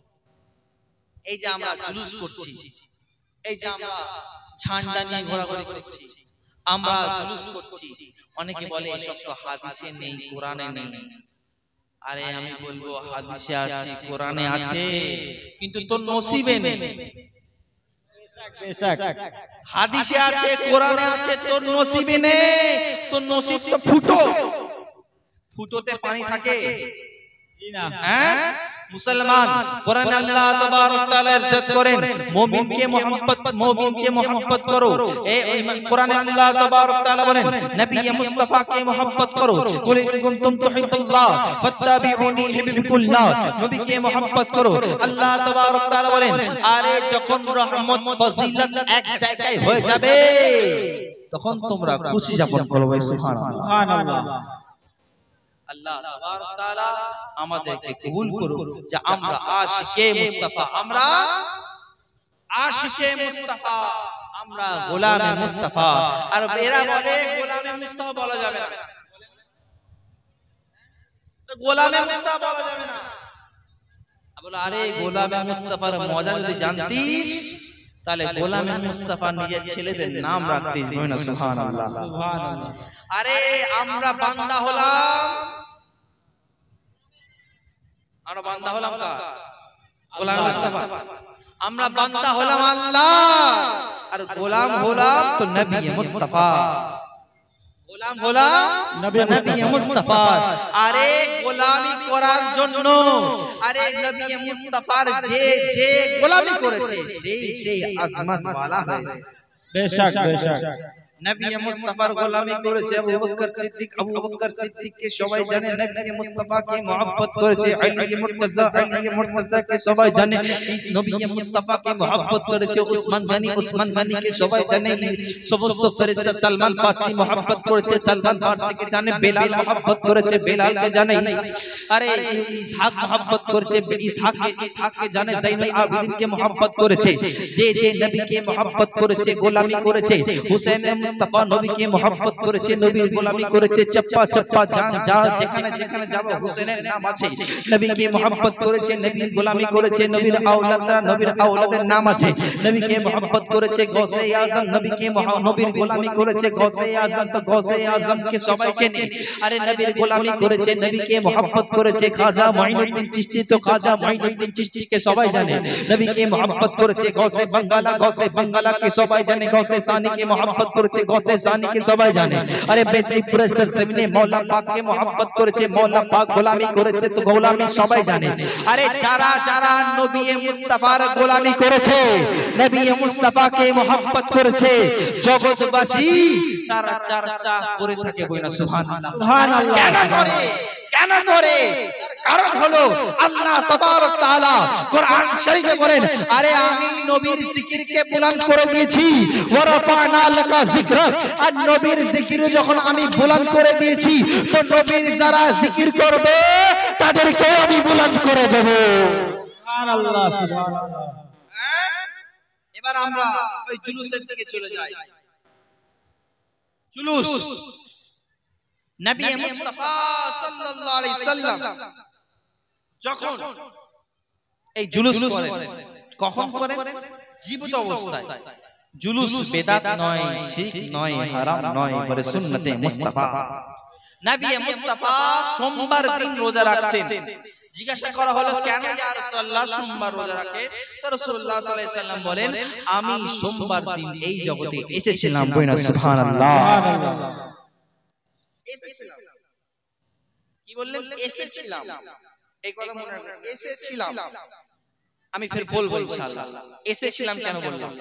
এই যে আমরা জুলুস করছি, এই যে আমরা ঝান্ডা নিয়ে ঘোরাঘুরি করছি, আমরা জুলুস করছি, অনেকে বলে এসব তো হাদিসে নেই, কোরআনে নেই। আরে আমি বলবো হাদিসে আছে, কোরআনে আছে, কিন্তু তোর নসিবে নেই। হাদিসে আছে, কোরআনে আছে, তোর নসিবে নেই। তোর নসিব তো ফুটো, ফুটোতে পানি থাকে। হ্যাঁ মুসলমান, কোরআন আল্লাহ তাবারক তাআলা ইরশাদ করেন, মুমিনকে মুহাব্বত করো। এই কোরআনে আল্লাহ তাবারক তাআলা বলেন, নবী মুস্তাফাকে মুহাব্বত করো। কুল ইন কুনতুম তুহিব্বুল্লাহ ফাত্তাবিউনি ইউহিব্বুকুল্লাহ, নবীকে মুহাব্বত করো। আল্লাহ তাবারক তাআলা বলেন, আরে যখন রহমত ফজিলত এক জায়গায় হয়ে যাবে তখন তোমরা খুশি যাপন করো। সুবহানাল্লাহ। আল্লাহ তাবারক তাআলা আমাদেরকে কবুল করুন যে আমরা আশিকে মুস্তাফা, আমরা আশিকে মুস্তাফা, আমরা গোলামে মুস্তাফা। আর এরা বলে গোলামে মুস্তাফা বলা যাবে না, গোলামে মুস্তাফা বলা যাবে না। বলে আরে গোলামে মুস্তাফার মজা যদি জানতিস তাহলে গোলামে মুস্তাফা নিজের ছেলেদের নাম রাখতিস। সুবহানাল্লাহ, সুবহানাল্লাহ। আরে আমরা বান্দা হলাম, আমরা বান্দা হলাম কার? গোলাম মুস্তাফা। আমরা বান্দা হলাম আল্লাহ, আর গোলাম হলাম তো নবী মুস্তাফা, গোলাম হলাম নবী মুস্তাফা। আরে গোলামি করার জন্য, আরে নবী মুস্তাফার যে যে গোলামি করেছে সেই সেই আজমত ওয়ালা হয়েছে। বেশক বেশক। নবী মুস্তাফার গোলামি করেছে আবু বকর সিদ্দিক, আবু বকর সিদ্দিককে সবাই জানে। নবী মুস্তাফাকে মহব্বত করেছে আলী মুর্তজা, আলী মুর্তজাকে সবাই জানে। নবী মুস্তাফাকে মহব্বত করেছে উসমান গনি, উসমান গনিকে সবাই জানে। সমস্ত ফেরেশতা সালমান ফারসি মহব্বত করেছে, সালমান ফারসিকে জানে। বেলাল মহব্বত করেছে, বেলালকে জানে। আরে ইসহাক মহব্বত করেছে, ইসহাককে জানে। যাইনুল আবেদিনকে মহব্বত করেছে। যে যে নবীকে মহব্বত করেছে, গোলামি করেছে। হুসাইন মুস্তাফা নবীকে মহব্বত করেছে, নবীর গোলামি করেছে। চপ্পা চপ্পা যা যেখানে যেখানে যাব হুসেনের নাম আছে। নবীকে মহব্বত করেছে, নবীর গোলামি করেছে। নবীর আওলাদরা, নবীর আওলাদের নাম আছে। নবীকে মহব্বত করেছে গৌসে আজম, নবীকে নবীর গোলামি করেছে গৌসে আজম। তো গৌসে আজমকে সবাই চেনে। আরে নবীর গোলামি করেছে, নবীকে মহব্বত করেছে খাজা মাইনুদ্দিন চিশতি। তো খাজা মাইনুদ্দিন চিশতিকে সবাই জানে। নবীকে মহব্বত করেছে গৌসে বাঙ্গালা, গৌসে বাঙ্গালাকে সবাই জানে। গৌসে সানিকে মহব্বত করেছে করেছে গসে জানিকে সবাই জানে আরে বেদপুরের সরজমিনে মওলা পাককে mohabbat করেছে মওলা পাক গোলামি করেছে তো গোলামি সবাই জানে আরে যারা যারা নবী মুস্তাফার গোলামি করেছে নবী মুস্তাফাকে mohabbat করেছে জগৎবাসী তারা চর্চা করে থাকে বইনা সুবহানাল্লাহ সুবহানাল্লাহ কেন করে কারণ হলো আল্লাহ তাবারক তাআলা কোরআন শরীফে বলেন আরে আমি নবীর জিকিরকে বুলন্দ করে দিয়েছি ওয়া রাফা'না লাকা যিকরাক আর নবীর জিকির যখন আমি বুলন্দ করে দিয়েছি তো নবীর যারা জিকির করবে তাদেরকে আমি বুলন্দ করে দেব সুবহানাল্লাহ সুবহানাল্লাহ। এবার আমরা ওই জুলুসের দিকে চলে যাই জুলুস নবী মুস্তাফা সাল্লাল্লাহু আলাইহি সাল্লাম যখন এই জুলুস করে কখন করে জীবিত অবস্থায় জুলুস বেদাত নয় শিরক নয় হারাম নয় বলে সুন্নতে মুস্তাফা নবী মুস্তাফা সোমবার দিন রোজা রাখতেন জিজ্ঞাসা করা হলো কেন ইয়া রাসূলুল্লাহ সোমবার রোজা রাখে তো রাসূলুল্লাহ সাল্লাল্লাহু আলাইহি সাল্লাম বলেন আমি সোমবার দিন এই জগতে এসেছিলাম বইনা সুবহানাল্লাহ এসেছিলাম কি বললেন এসেছিলাম এই কথা মনে রাখবেন এসেছিলাম আমি ফের বলবো ইনশাআল্লাহ এসেছিলাম কেন বললাম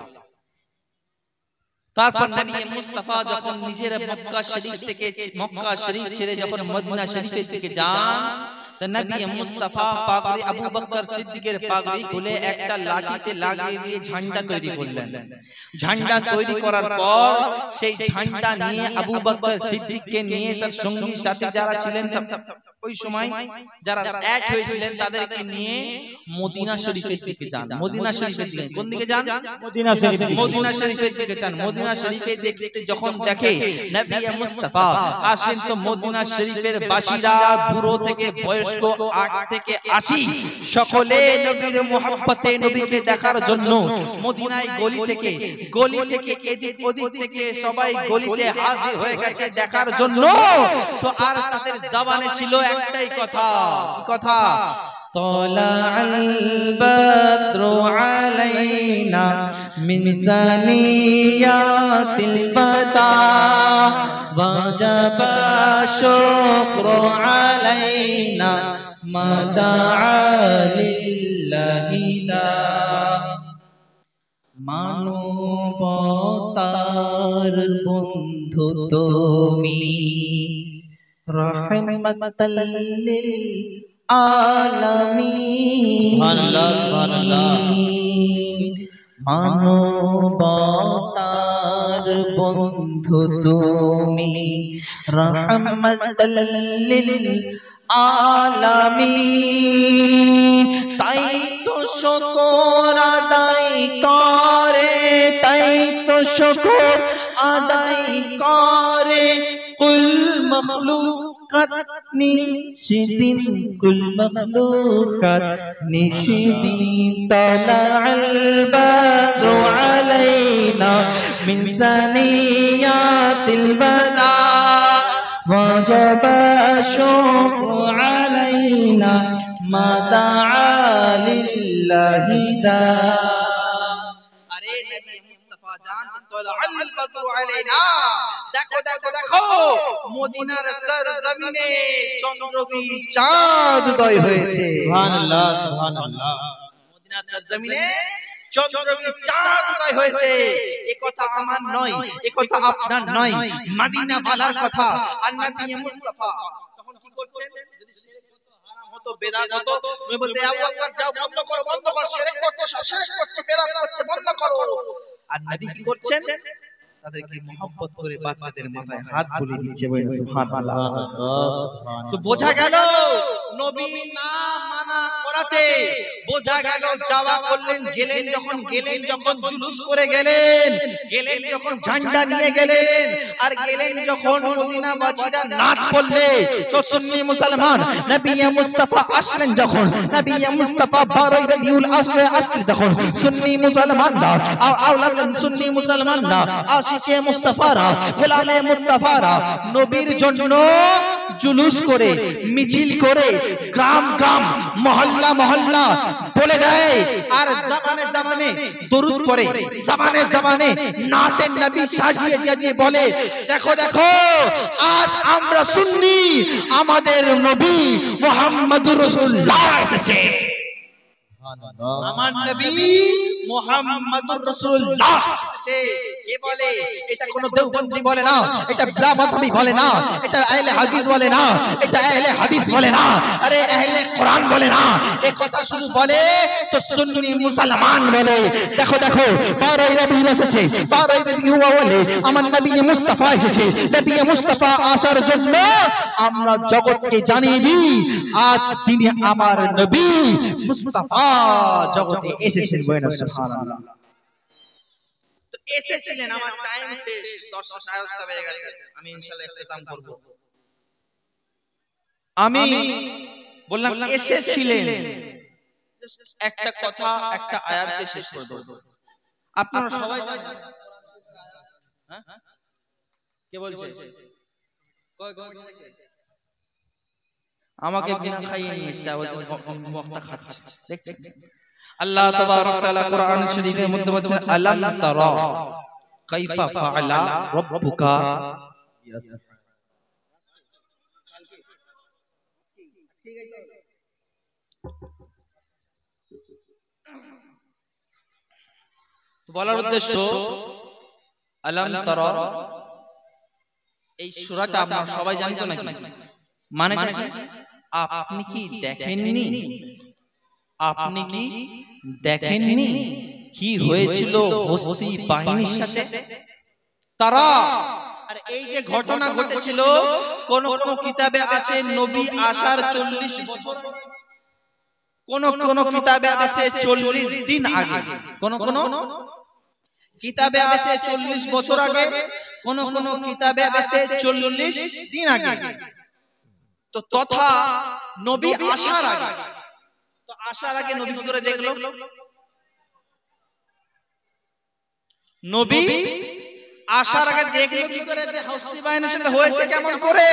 তারপর নবী মুস্তাফা যখন নিজের মক্কা শরীফ ছেড়ে যখন মদিনা শরীফের দিকে যান তো নবী মুস্তাফা পাগড়ি আবু বকর সিদ্দিকের পাগড়ি খুলে একটা লাঠিতে লাগিয়ে দিয়ে ঝান্ডা তৈরি করলেন ঝান্ডা তৈরি করার পর সেই ঝান্ডা নিয়ে আবু বকর সিদ্দিককে নিয়ে তার সঙ্গী সাথী যারা ছিলেন ওই সময় যারা এক হয়েছিলেন তাদেরকে নিয়ে মদিনা শরীফের দিকে যান মদিনা শরীফের দিকে কোন দিকে যান মদিনা শরীফের দিকে যান মদিনা শরীফে দেখতে যখন দেখে নবী মুস্তাফা আসেন তো মদিনা শরীফের বাসীরা বুড়ো থেকে বয়স্ক 8 থেকে 80 সকলে নবীর mohabbaতে নবীকে দেখার জন্য মদিনায় গলি থেকে এদিক ওদিক থেকে সবাই গলিতে হাজির হয়ে গেছে দেখার জন্য তো আর তাদের জবানে ছিল একটাই কথা কি কথা طلع البدر علينا من ثنيات الوداع وجب الشكر علينا ما دعا لله داع মানবতার বন্ধু তুমি রহমতাল লিল আলামিন সুবহানাল্লাহ সুবহানাল্লাহ মানবতার বন্ধু তুমি রহমতাল লিল আলামিন তাই তো শুকর আদায় করে তাই তো শুকর আদায় করে কুল মখলুকাত নিশিদিন কুল মখলুকাত নিশিদিন তালা'আল বাদরু আলাইনা মিন সানিয়াতিল বাদা وجب الشكر علينا ما دعا لله داع আরে নবী মুস্তাফা জান তালা'আল বাদরু আলাইনা দেখো দেখো দেখো মদিনার সরজমিনে চন্দ্রবি চাঁদ উদয় হয়েছে সুবহানাল্লাহ সুবহানাল্লাহ মদিনার সরজমিনে চন্দ্রবি চাঁদ উদয় হয়েছে এই কথা আমার নয় এই কথা আপনার নয় মদিনা ওয়ালার কথা আর নবী মুস্তাফা তখন কি করছেন যদি শিরক হতো হারাম হতো বেদাত হতো নবী বলতে আবু বকর যাও বন্ধ করো শিরক করতে সব শিরক করছে বেদাত করছে বন্ধ করো আর নবী কি করছেন তাদেরকে mohabbat করে বাচ্চাদের মাথায় হাত বুলিয়ে দিচ্ছে বলেন সুবহানাল্লাহ তো বোঝা গেল নবী না মানা করাতে বোঝা গেল যাওয়া করলেন গেলেন যখন জুলুস করে গেলেন যখন ঝান্ডা নিয়ে গেলেন আর গেলেন যখন মদিনা বাসীরা নাচ করলে তো সুন্নি মুসলমান নবী মুস্তাফা আসলেন যখন নবী মুস্তাফা 12 রবিউল আসলে যখন সুন্নি মুসলমানরা আওলাদ সুন্নি মুসলমানরা আশিকে মুস্তাফারা গোলামে মুস্তাফারা নবীর জন্য জুলুস করে মিছিল করে গ্রাম গ্রাম মহল্লা মহল্লা বলে দেয় আর জবানে জবানে দরুদ পড়ে জবানে জবানে নাতে নবী সাজিয়ে সাজিয়ে বলে দেখো দেখো আজ আমরা সুন্নি আমাদের নবী মুহাম্মদুর রাসূলুল্লাহ এসেছে আমার নবী মুহাম্মদুর রাসূলুল্লাহ এসেছে এ বলে এটা কোন দেওবন্দি বলে না এটা ব্লামাসমি বলে না এটা আহলে হাদিস বলে না এটা আহলে হাদিস বলে না আরে আহলে কোরআন বলে না এই কথা শুধু বলে তো সুন্নি মুসলমান বলে দেখো দেখো 12 রবিউল এসেছে 12 রবিউল বলে আমার নবী মুস্তাফা এসেছে নবী মুস্তাফা আসার জন্য আমরা জগৎকে জানিয়ে দিই আজ তিনি আমার নবী মুস্তাফা জগতে এসেছেন বলেন সুবহানাল্লাহ তো এসেছিলেন আমার টাইম শেষ 10টা সাড়ে 10টা বেজে গেছে আমি ইনশাআল্লাহ ইখতিতাম করব আমি বললাম এসেছিলেন একটা কথা একটা আয়াতে শেষ করে দেব আপনারা সবাই জানেন হ্যাঁ কে বলছে আমাকে বিনা খাইয়ে নিয়ে এসে বক্তা খাচ্ছে দেখছেন আল্লাহ তাবারক তাআলা কোরআন শরীফের মধ্যে বলছেন আলাম তারা কাইফা ফাআলা রাব্বুকা তো বলার উদ্দেশ্য আলাম তারা এই সূরাটা আপনারা সবাই জানেন নাকি মানে আপনি কি দেখেননি আপনি কি দেখেননি কি হয়েছিল হস্তি বাহিনীর সাথে তারা আর এই যে ঘটনা ঘটেছিল কোন কোন কিতাবে আছে নবী আসার 40 বছর কোন কোন কিতাবে আছে 40 দিন আগে কোন কোন কিতাবে আছে 40 বছর আগে কোন কোন কিতাবে আছে 40 দিন আগে তো তথা নবী আসার আগে তো আসার আগে নবী কি করে দেখলো নবী আসার আগে দেখলো কি করে যে হস্তি বাহিনীর সাথে হয়েছে কেমন করে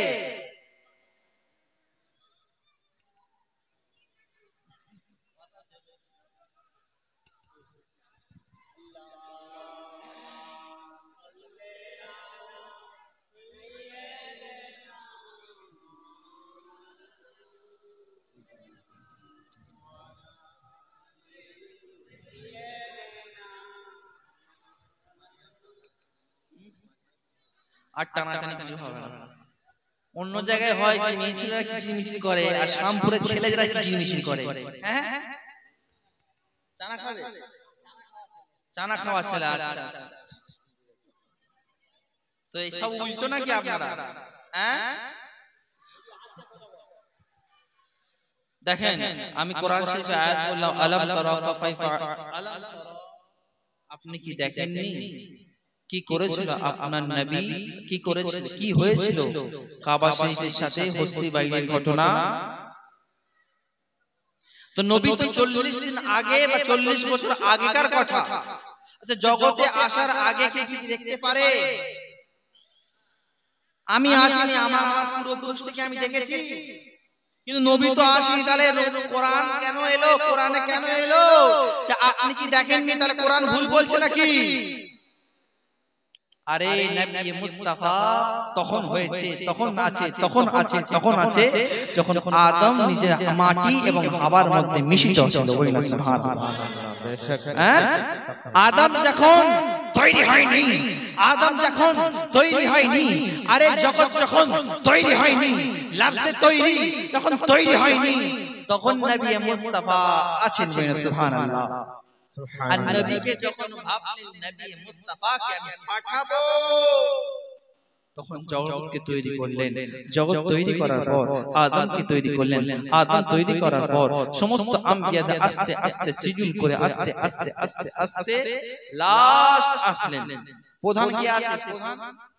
আর টানাটানি কিছু হবে না অন্য জায়গায় হয় কি মেয়েছেলেরা কিচিরমিচির করে আর শামপুরে ছেলেরা কিচিরমিচির করে হ্যাঁ চানা খাবে চানা খাওয়া ছেলে আচ্ছা তো এই সব উল্টো নাকি আপনারা হ্যাঁ দেখেন আমি কোরআন শরীফে আয়াত বললাম আলাম তারা কাইফা আলাম তারা আপনি কি দেখেননি কি করেছিল আপনার নবী কি করেছিল কি হয়েছিল কাবা শরীফের সাথে হস্তি বাহিনীর ঘটনা তো নবী তো 40 দিন আগে বা 40 বছর আগেকার কথা আচ্ছা জগতে আসার আগে কে কি দেখতে পারে আমি আসিনি আমার পূর্বপুরুষকে আমি দেখেছি কিন্তু নবী তো আসেনি তাহলে কোরআন কেন এলো কোরআনে কেন এলো যে আপনি কি দেখেননি তাহলে কোরআন ভুল বলছে নাকি আরে নবী মুস্তাফা তখন হয়েছে তখন আছে যখন আদম নিজের মাটি এবং হাওয়ার মধ্যে মিশিত ছিল বলেন সুবহানাল্লাহ হ্যাঁ আদম যখন তৈরি হয়নি আরে জগৎ যখন তৈরি হয়নি লফজে তৈরি যখন তৈরি হয়নি তখন নবী মুস্তাফা আছেন বলেন সুবহানাল্লাহ আর নবীকে যখন ভাবলেন নবী মুস্তাফাকে আমি পাঠাবো তখন জগৎকে তৈরি করলেন জগৎ তৈরি করার পর আদমকে তৈরি করলেন আদম তৈরি করার পর সমস্ত আম্বিয়াদের আস্তে আস্তে সিজুল করে আস্তে আস্তে আস্তে আস্তে লাস্ট আসলেন প্রধান কি আসে প্রধান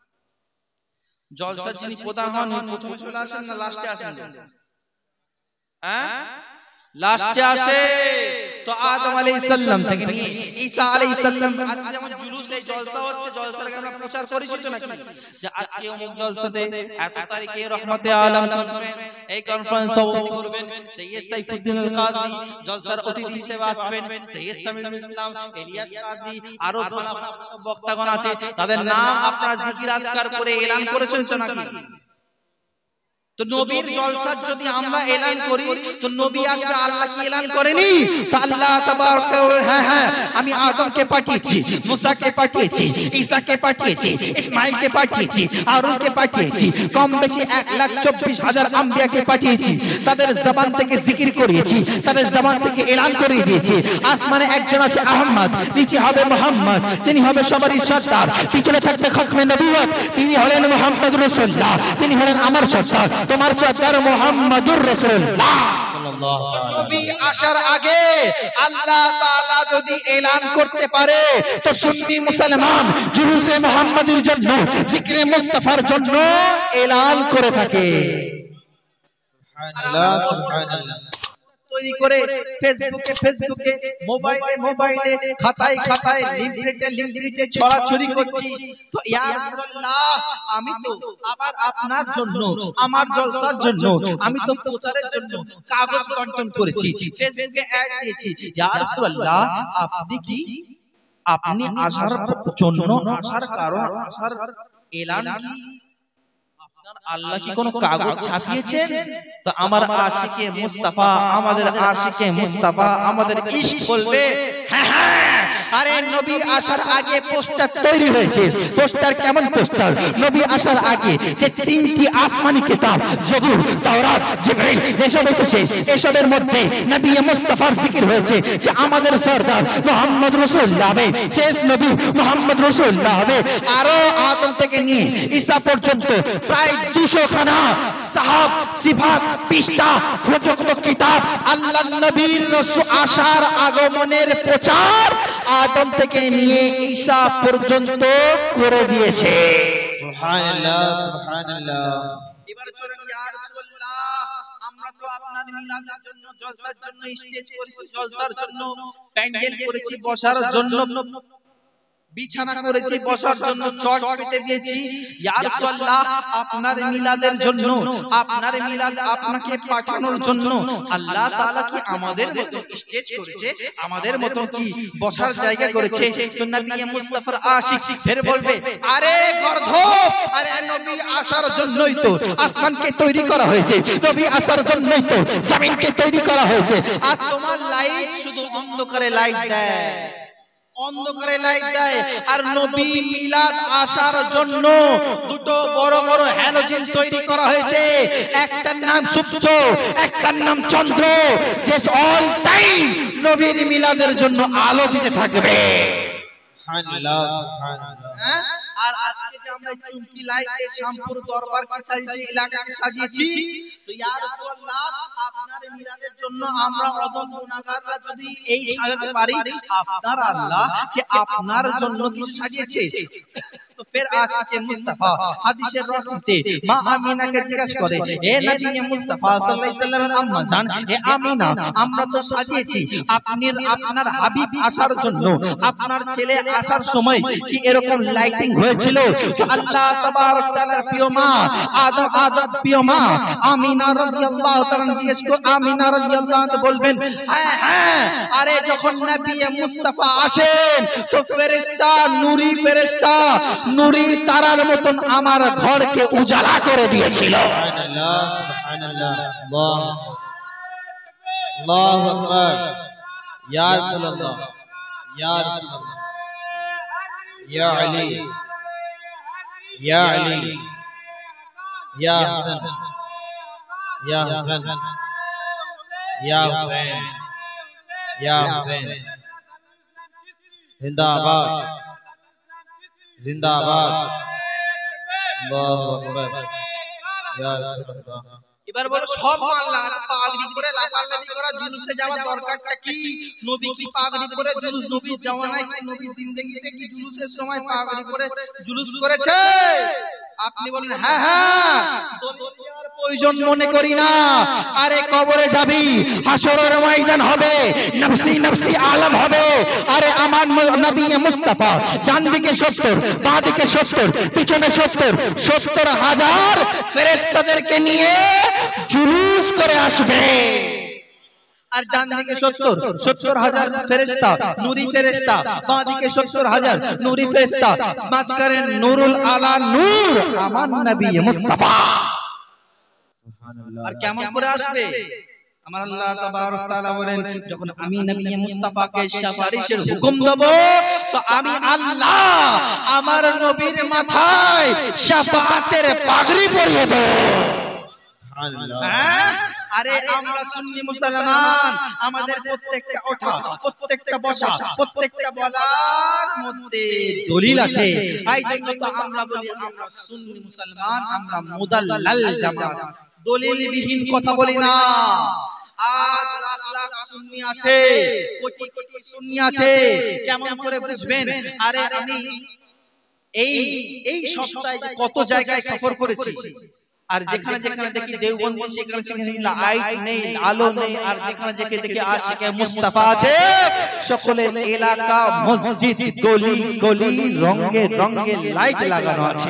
জলসা যিনি প্রধান হন প্রথমে চলে আসেন না লাস্টে আসেন হ্যাঁ লাস্টে আসে তো আদম আলাইহিস সালাম থেকে নিয়ে ঈসা আলাইহিস সালাম আজকে যেমন জুলুস এই জলসা হচ্ছে, জলসার আমরা প্রচার করেছি তো নাকি যে আজকে অমুক জলসাতে এত তারিখে রহমতে আলম কনফারেন্স, এই কনফারেন্স সভাপতি করবেন সৈয়দ সাইফুদ্দিন আল কাদরি, জলসার অতিথি হিসেবে আসবেন সৈয়দ শামীমুল ইসলাম, ইলিয়াস কাদরি, আরো সব বক্তাগণ আছে, তাদের নাম আপনারা জিকির আজকার করে এলান করেছেন তো নাকি? তো নবীর জলসার যদি আমরা এলান করি তো নবী আসবে, আল্লাহ কি এলান করেনি? তো আল্লাহ তাবারক হ্যাঁ হ্যাঁ আমি আদমকে পাঠিয়েছি, মুসাকে পাঠিয়েছি, ঈসাকে পাঠিয়েছি, ইসমাঈলকে পাঠিয়েছি, হারুনকে পাঠিয়েছি, কম বেশি 1,24,000 আম্বিয়াকে পাঠিয়েছি, তাদের জবান থেকে জিকির করিয়েছি, তাদের জবান থেকে এলান করিয়ে দিয়েছি। আসমানে একজন আছে আহমদ, নিচে হবে মুহাম্মদ, তিনি হবে সবারই সর্দার, পিছনে থাকবে খতমে নবুয়ত, তিনি হলেন মুহাম্মদ রাসূলুল্লাহ, তিনি হলেন আমার সর্দার, তোমার সর্দার মুহাম্মদুর রাসূলুল্লাহ সাল্লাল্লাহু আলাইহি। নবী আসার আগে আল্লাহ তাআলা যদি এলান করতে পারে তো সুন্নি মুসলমান জুলুসে মুহাম্মাদির জন্য, জিকরে মুস্তাফার জন্য এলান করে থাকে। সুবহানাল্লাহ সুবহানাল্লাহ। তৈরি করে ফেসবুকে মোবাইলে খাতায় লিফলেটে ছড়াছড়ি করছি। তো ইয়া রাসূলুল্লাহ আমি তো আবার আপনার জন্য, আমার জলসার জন্য, আমি তো প্রচারের জন্য কাগজ বন্টন করেছি, ফেসবুকে অ্যাড দিয়েছি। ইয়া রাসূলুল্লাহ আপনি আসার জন্য, আসার কারণ, আসার এলান কি আল্লাহ কি কোন কাগজ ছাপিয়েছেন? তো আমার আশিকে মুস্তাফা, আমাদের আশিকে মুস্তাফা, আমাদের ইশক বলবে হ্যাঁ হ্যাঁ আরে নবী আসার আগে পোস্টার তৈরি হয়েছে। পোস্টার কেমন পোস্টার? নবী আসার আগে যে 3টি আসমানি কিতাব জবুর, তাওরাত, জিবরিল যেসব এসেছে, এসবের মধ্যে নবী মুস্তাফার জিকির হয়েছে যে আমাদের সরদার মুহাম্মদ রাসূলুল্লাহ হবে, শেষ নবী মুহাম্মদ রাসূলুল্লাহ হবে। আরো আদম থেকে নিয়ে ঈসা পর্যন্ত প্রায় 200 খানা সাহাব সিফাত পৃষ্ঠা যত কিতাব আল্লাহর নবীর আসার আগমনের প্রচার আদম থেকে নিয়ে ঈসা পর্যন্ত করে দিয়েছে। সুবহানাল্লাহ সুবহানাল্লাহ। এবারে চলেন ইয়া রাসূলুল্লাহ আমরা তো আপনার মিলাদের জন্য, জলসার জন্য স্টেজ করেছি, জলসার জন্য প্যান্ডেল করেছি, বসার জন্য বিছানা করেছি, বসার জন্য চট পেতে দিয়েছি। ইয়া রাসূলুল্লাহ আপনার মিলাদের জন্য, আপনার মিলাদ আপনাকে পাঠানোর জন্য আল্লাহ তাআলা কি আমাদের মতো স্টেজ করেছে, আমাদের মতো কি বসার জায়গা করেছে? তো নবী মুস্তাফার আশিক ফের বলবে আরে গর্ধব, আরে নবী আসার জন্যই তো আসমানকে তৈরি করা হয়েছে, নবী আসার জন্যই তো জমিনকে তৈরি করা হয়েছে। আর তোমার লাইট শুধু অন্ধকারে লাইট দেয়, অন্ধকারে লাইট দেয়। আর নবী মিলাদ আসার জন্য দুটো বড় বড় হ্যালোজেন তৈরি করা হয়েছে, একটার নাম সূর্য, একটার নাম চন্দ্র, যে অল টাইম নবীর মিলাদের জন্য আলো দিতে থাকবে। সুবহানাল্লাহ সুবহানাল্লাহ। আর আজকে যে আমরা চুমকি লাইট দিয়ে শামপুর দরবারকে সাজিয়েছি, এলাকাকে সাজিয়েছি, তো ইয়া রাসূলুল্লাহ আপনার মিলাদের জন্য আমরা অদম গুনাহগাররা যদি এই সাজাতে পারি, আপনার আল্লাহ কি আপনার জন্য কিছু সাজিয়েছে? তো ফের আশিকে মুস্তাফা হাদিসের রসতে মা আমিনাকে জিজ্ঞাসা করে হে নবী মুস্তাফা সাল্লাল্লাহু আলাইহি ওয়াসাল্লামের আম্মা জান হে আমিনা, আমরা তো সাজিয়েছি আপনার হাবিব আসার জন্য, আপনার ছেলে আসার সময় কি এরকম লাইটিং হয়েছিল? তো আল্লাহ তাবারক তাআলার প্রিয় মা আদম প্রিয় মা আমিনা রাদিয়াল্লাহু তাআলা জিজ্ঞেস করে, আমিনা রাদিয়াল্লাহু তাআলা বলবেন হ্যাঁ হ্যাঁ আরে যখন নবী মুস্তাফা আসেন তো ফেরেশতা, নূরি ফেরেশতা নূরি তারার মতন আমার ঘরকে উজালা করে দিয়েছিল। সুবহানাল্লাহ সুবহানাল্লাহ। আল্লাহু আকবার। ইয়া রাসূলুল্লাহ ইয়া রাসূলুল্লাহ ইয়া আলী ইয়া আলী ইয়া হাসান ইয়া হাসান ইয়া হুসাইন ইয়া হুসাইন জিন্দাবাদ জিন্দাবাদ। আল্লাহু আকবার। ইয়া রাসূলুল্লাহ। এবার বলো সব আল্লাহ পাগড়ি পরে লাফালাফি করা জুলুসে যাওয়ার দরকারটা কি? নবী কি পাগড়ি পরে জুলুস, নবী জামানায় কি, নবী জিন্দেগিতে কি জুলুসের সময় পাগড়ি পরে জুলুস করেছে? আপনি বলেন হ্যাঁ হ্যাঁ, দলিল দেওয়ার প্রয়োজন মনে করি না। আরে কবরে যাবি, হাসরের ময়দান হবে, নফসি নফসি আলম হবে। আরে আমার নবী মুস্তাফা ডান দিকে 70, বাঁ দিকে 70, পিছনে 70,000 ফেরেশতাদেরকে নিয়ে জুলুস করে আসবে। আর ডান দিকে 70,000 ফেরেশতা, নূরি ফেরেশতা, বাঁ দিকে 70,000 নূরি ফেরেশতা, মাঝখানে নূরুল আলা নূর আমার নবী মুস্তাফা। আর কেমন করে আসবে? আমার আল্লাহ তাবারক তাআলা বলেন, যখন আমি নবী মুস্তাফাকে সুপারিশের হুকুম দেব, তো আমি আল্লাহ আমার নবীর মাথায় শাফাআতের পাগড়ি পরিয়ে দেব। আরে আমরা সুন্নি মুসলমান, আমাদের প্রত্যেকটা ওঠা, প্রত্যেকটা বসা, প্রত্যেকটা বলার মধ্যে দলিল আছে। এই জন্য তো আমরা বলি আমরা সুন্নি মুসলমান, আমরা মুদাল্লাল জামাত, দলিলবিহীন কথা বলি না। আজ লাখ লাখ সুন্নি আছে, কোটি কোটি সুন্নি আছে, কেমন করে বুঝবেন? আরে আমি এই সপ্তাহে কত জায়গায় সফর করেছি, আর যেখানে যেখানে দেখি দেওবন্দি, সেখানে সেখানে লাইট নেই, আলো নেই, আর যেখানে যেখানে দেখি আশিকে মুস্তাফা আছে, সকলের এলাকা, মসজিদ, গলি গলি রঙে রঙে লাইট লাগানো আছে।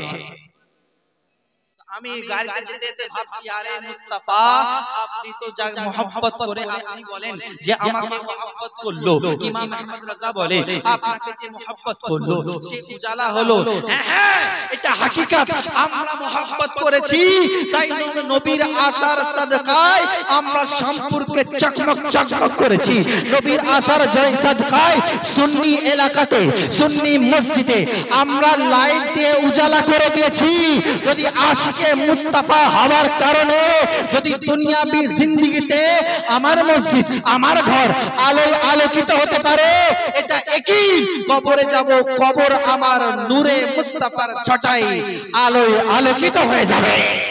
আমি গাড়িতে যেতে যেতে ভাবছি, আরে মুস্তাফা আপনি তো যা মোহাব্বত করে আপনি বলেন যে আমাকে মোহাব্বত করলো, ইমাম আহমদ রাজা বলে আপনাকে যে মোহাব্বত করলো সে উজালা হলো। হ্যাঁ, এটা হাকিকত, আমরা মোহাব্বত করেছি, তাই নবীর আসার সাদকায় আমরা শামপুরকে চকমক চকমক করেছি। নবীর আসার জয় সাদকায় সুন্নি এলাকাতে, সুন্নি মসজিদে আমরা লাইট দিয়ে উজালা করে দিয়েছি। যদি আশিকে মুস্তাফা হওয়ার কারণে যদি দুনিয়াবি জিন্দেগিতে আমার মসজিদ, আমার ঘর আলোয় আলোকিত হতে পারে, এটা একই কবরে যাব, কবর আমার নূরে মুস্তাফার ছটায় আলোয় আলোকিত হয়ে যাবে।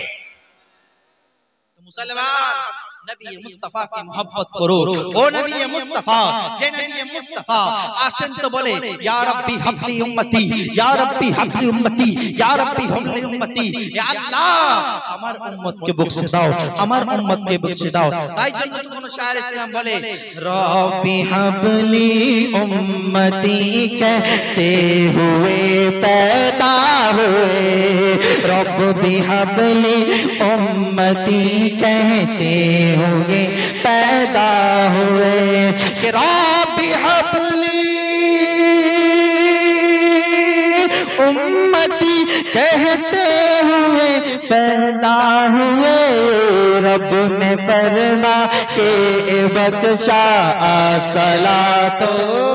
মুসলমান, নবী মুস্তাফাকে মহব্বত করো। ও নবী মুস্তাফা, যে নবী মুস্তাফা আসেন তো বলে ইয়া রাব্বি হাবলি উম্মতি, ইয়া রাব্বি হাবলি উম্মতি, ইয়া রাব্বি হাবলি উম্মতি, ইয়া আল্লাহ আমার উম্মতকে বখশে দাও, আমার উম্মতকে বখশে দাও। তাই জন্য কোন শায়ের ইসলাম বলে রাব্বি হাবলি উম্মতি कहते हुए पैदा हुए, रब्बी हबली उम्मती कहते हुए पैदा हुए, कि रब्बी हबली उम्मती कहते हुए पैदा हुए, रब ने फरमा के बख्शा असलातो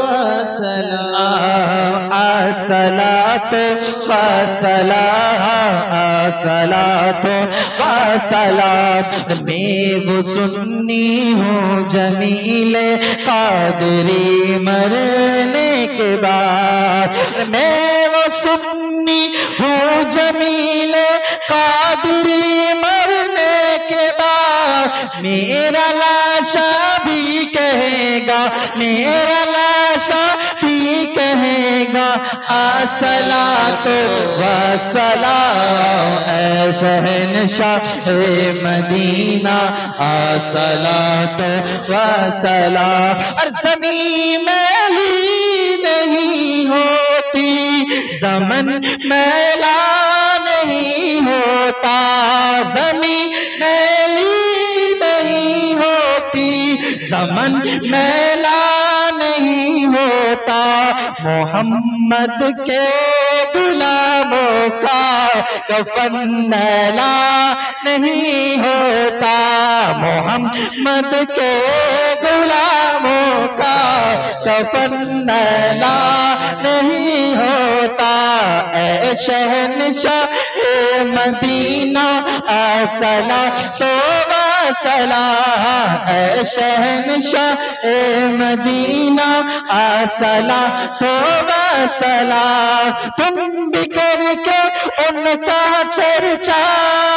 असलातो वसलाम, असलातो वसलाम। मैं वो सुन्नी हूँ जमीले कादरी मरने के बाद, मैं वो सुन्नी हूँ जमीले कादरी मरने के बाद, मेरा लाशा भी कहेगा, मेरा लाशा भी कहेगा असलातो वसलाम, ऐ शहनशाह मदीना असलातो वसलाम। और ज़मीन मैली नहीं होती, ज़मन मैला नहीं होता, ज़मीन मैली नहीं होती, ज़मन मैला नहीं होता, मोहम्मद के गुलामों का कफन मैला नहीं होता, मोहम्मद के गुलामों का कफन मैला नहीं होता। ऐ शहनशाह मदीना असलातो वसलाम, ऐ शहनशाह मदीना असलातो वसलाम। तुम भी करके उनका चर्चा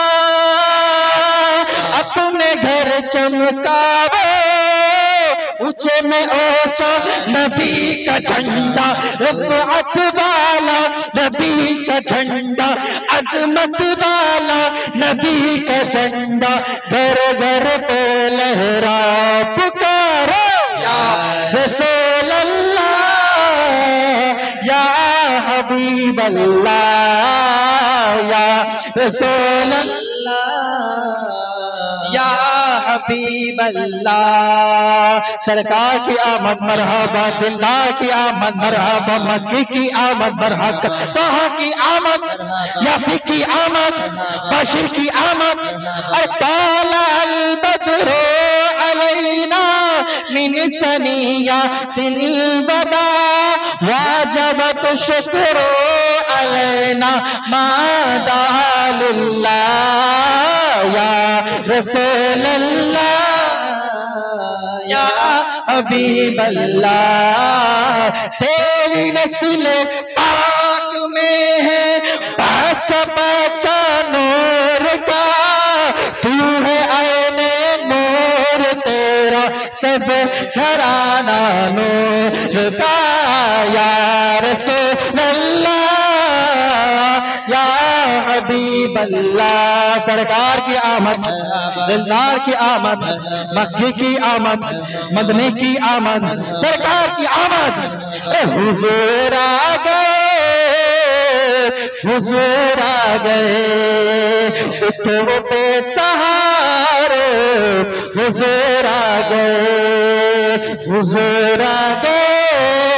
अपने घर चमकाओ, ऊंचे में ऊंचा नबी का झंडा, रफ़अत वाला नबी का झंडा, अज़मत वाला नबी का झंडा, घर घर पे लहरा पुकारो या रसूल अल्लाह, या हबीब अल्लाह, या रसूल अल्लाह, या हबीब अल्लाह। सरकार की आमद मरहबा, दिलदार की आमद मरहबा, मक्की की आमद मरहबा, वहाँ की आमद, यासी की आमद, बशीर की आमद। और ताला अल बद्रो अलैना मिन सनियातिल वदा, वाजबत शुक्रो अलैना मादा लिल्लाह, या रसूल अल्लाह, या हबीब अल्लाह। तेरी नस्ल पाक में है बच्चा बच्चा नूर का, तू है आईने नूर तेरा सब घराना नूर का, या रसूल अल्लाह, या हबीब अल्लाह। सरकार की आमद, दिलदार की आमद, मक्की की आमद, मदनी की आमद, सरकार की आमद। हुजूर आ गए, हुजूर आ गए, उठो बेसहारे, हुजूर आ गए, हुजूर आ गए,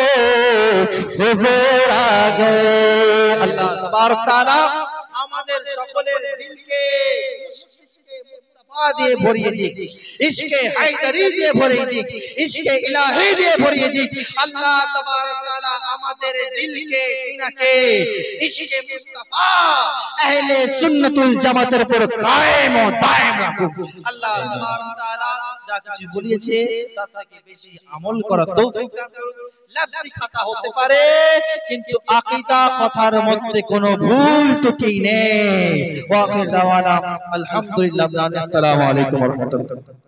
हुजूर आ गए। अल्लाह तबारक तआला আমাদের সকলের দিলকে ইশকে মুস্তাফা দিয়ে ভরিয়ে দিক, ইশকে হায়দারি দিয়ে ভরিয়ে দিক, ইশকে ইলাহি দিয়ে ভরিয়ে দিক। আল্লাহ তাবারক তাআলা আমাদের দিলকে সিনাকে ইশকে মুস্তাফা আহলে সুন্নাতুল জামাতের উপর কায়েম ও দায়েম রাখুক। আল্লাহ তাবারক তাআলা যা কিছু বলেছে তার থেকে বেশি আমল করার তৌফিক দান করুন। লফজি খাতা হতে পারে কিন্তু আকীদা কথার মধ্যে কোনো ভুল ত্রুটি নেই। ওয়া আখির দাওয়ানা আলহামদুলিল্লাহ। আসসালামু আলাইকুম ওয়া রাহমাতুল্লাহ।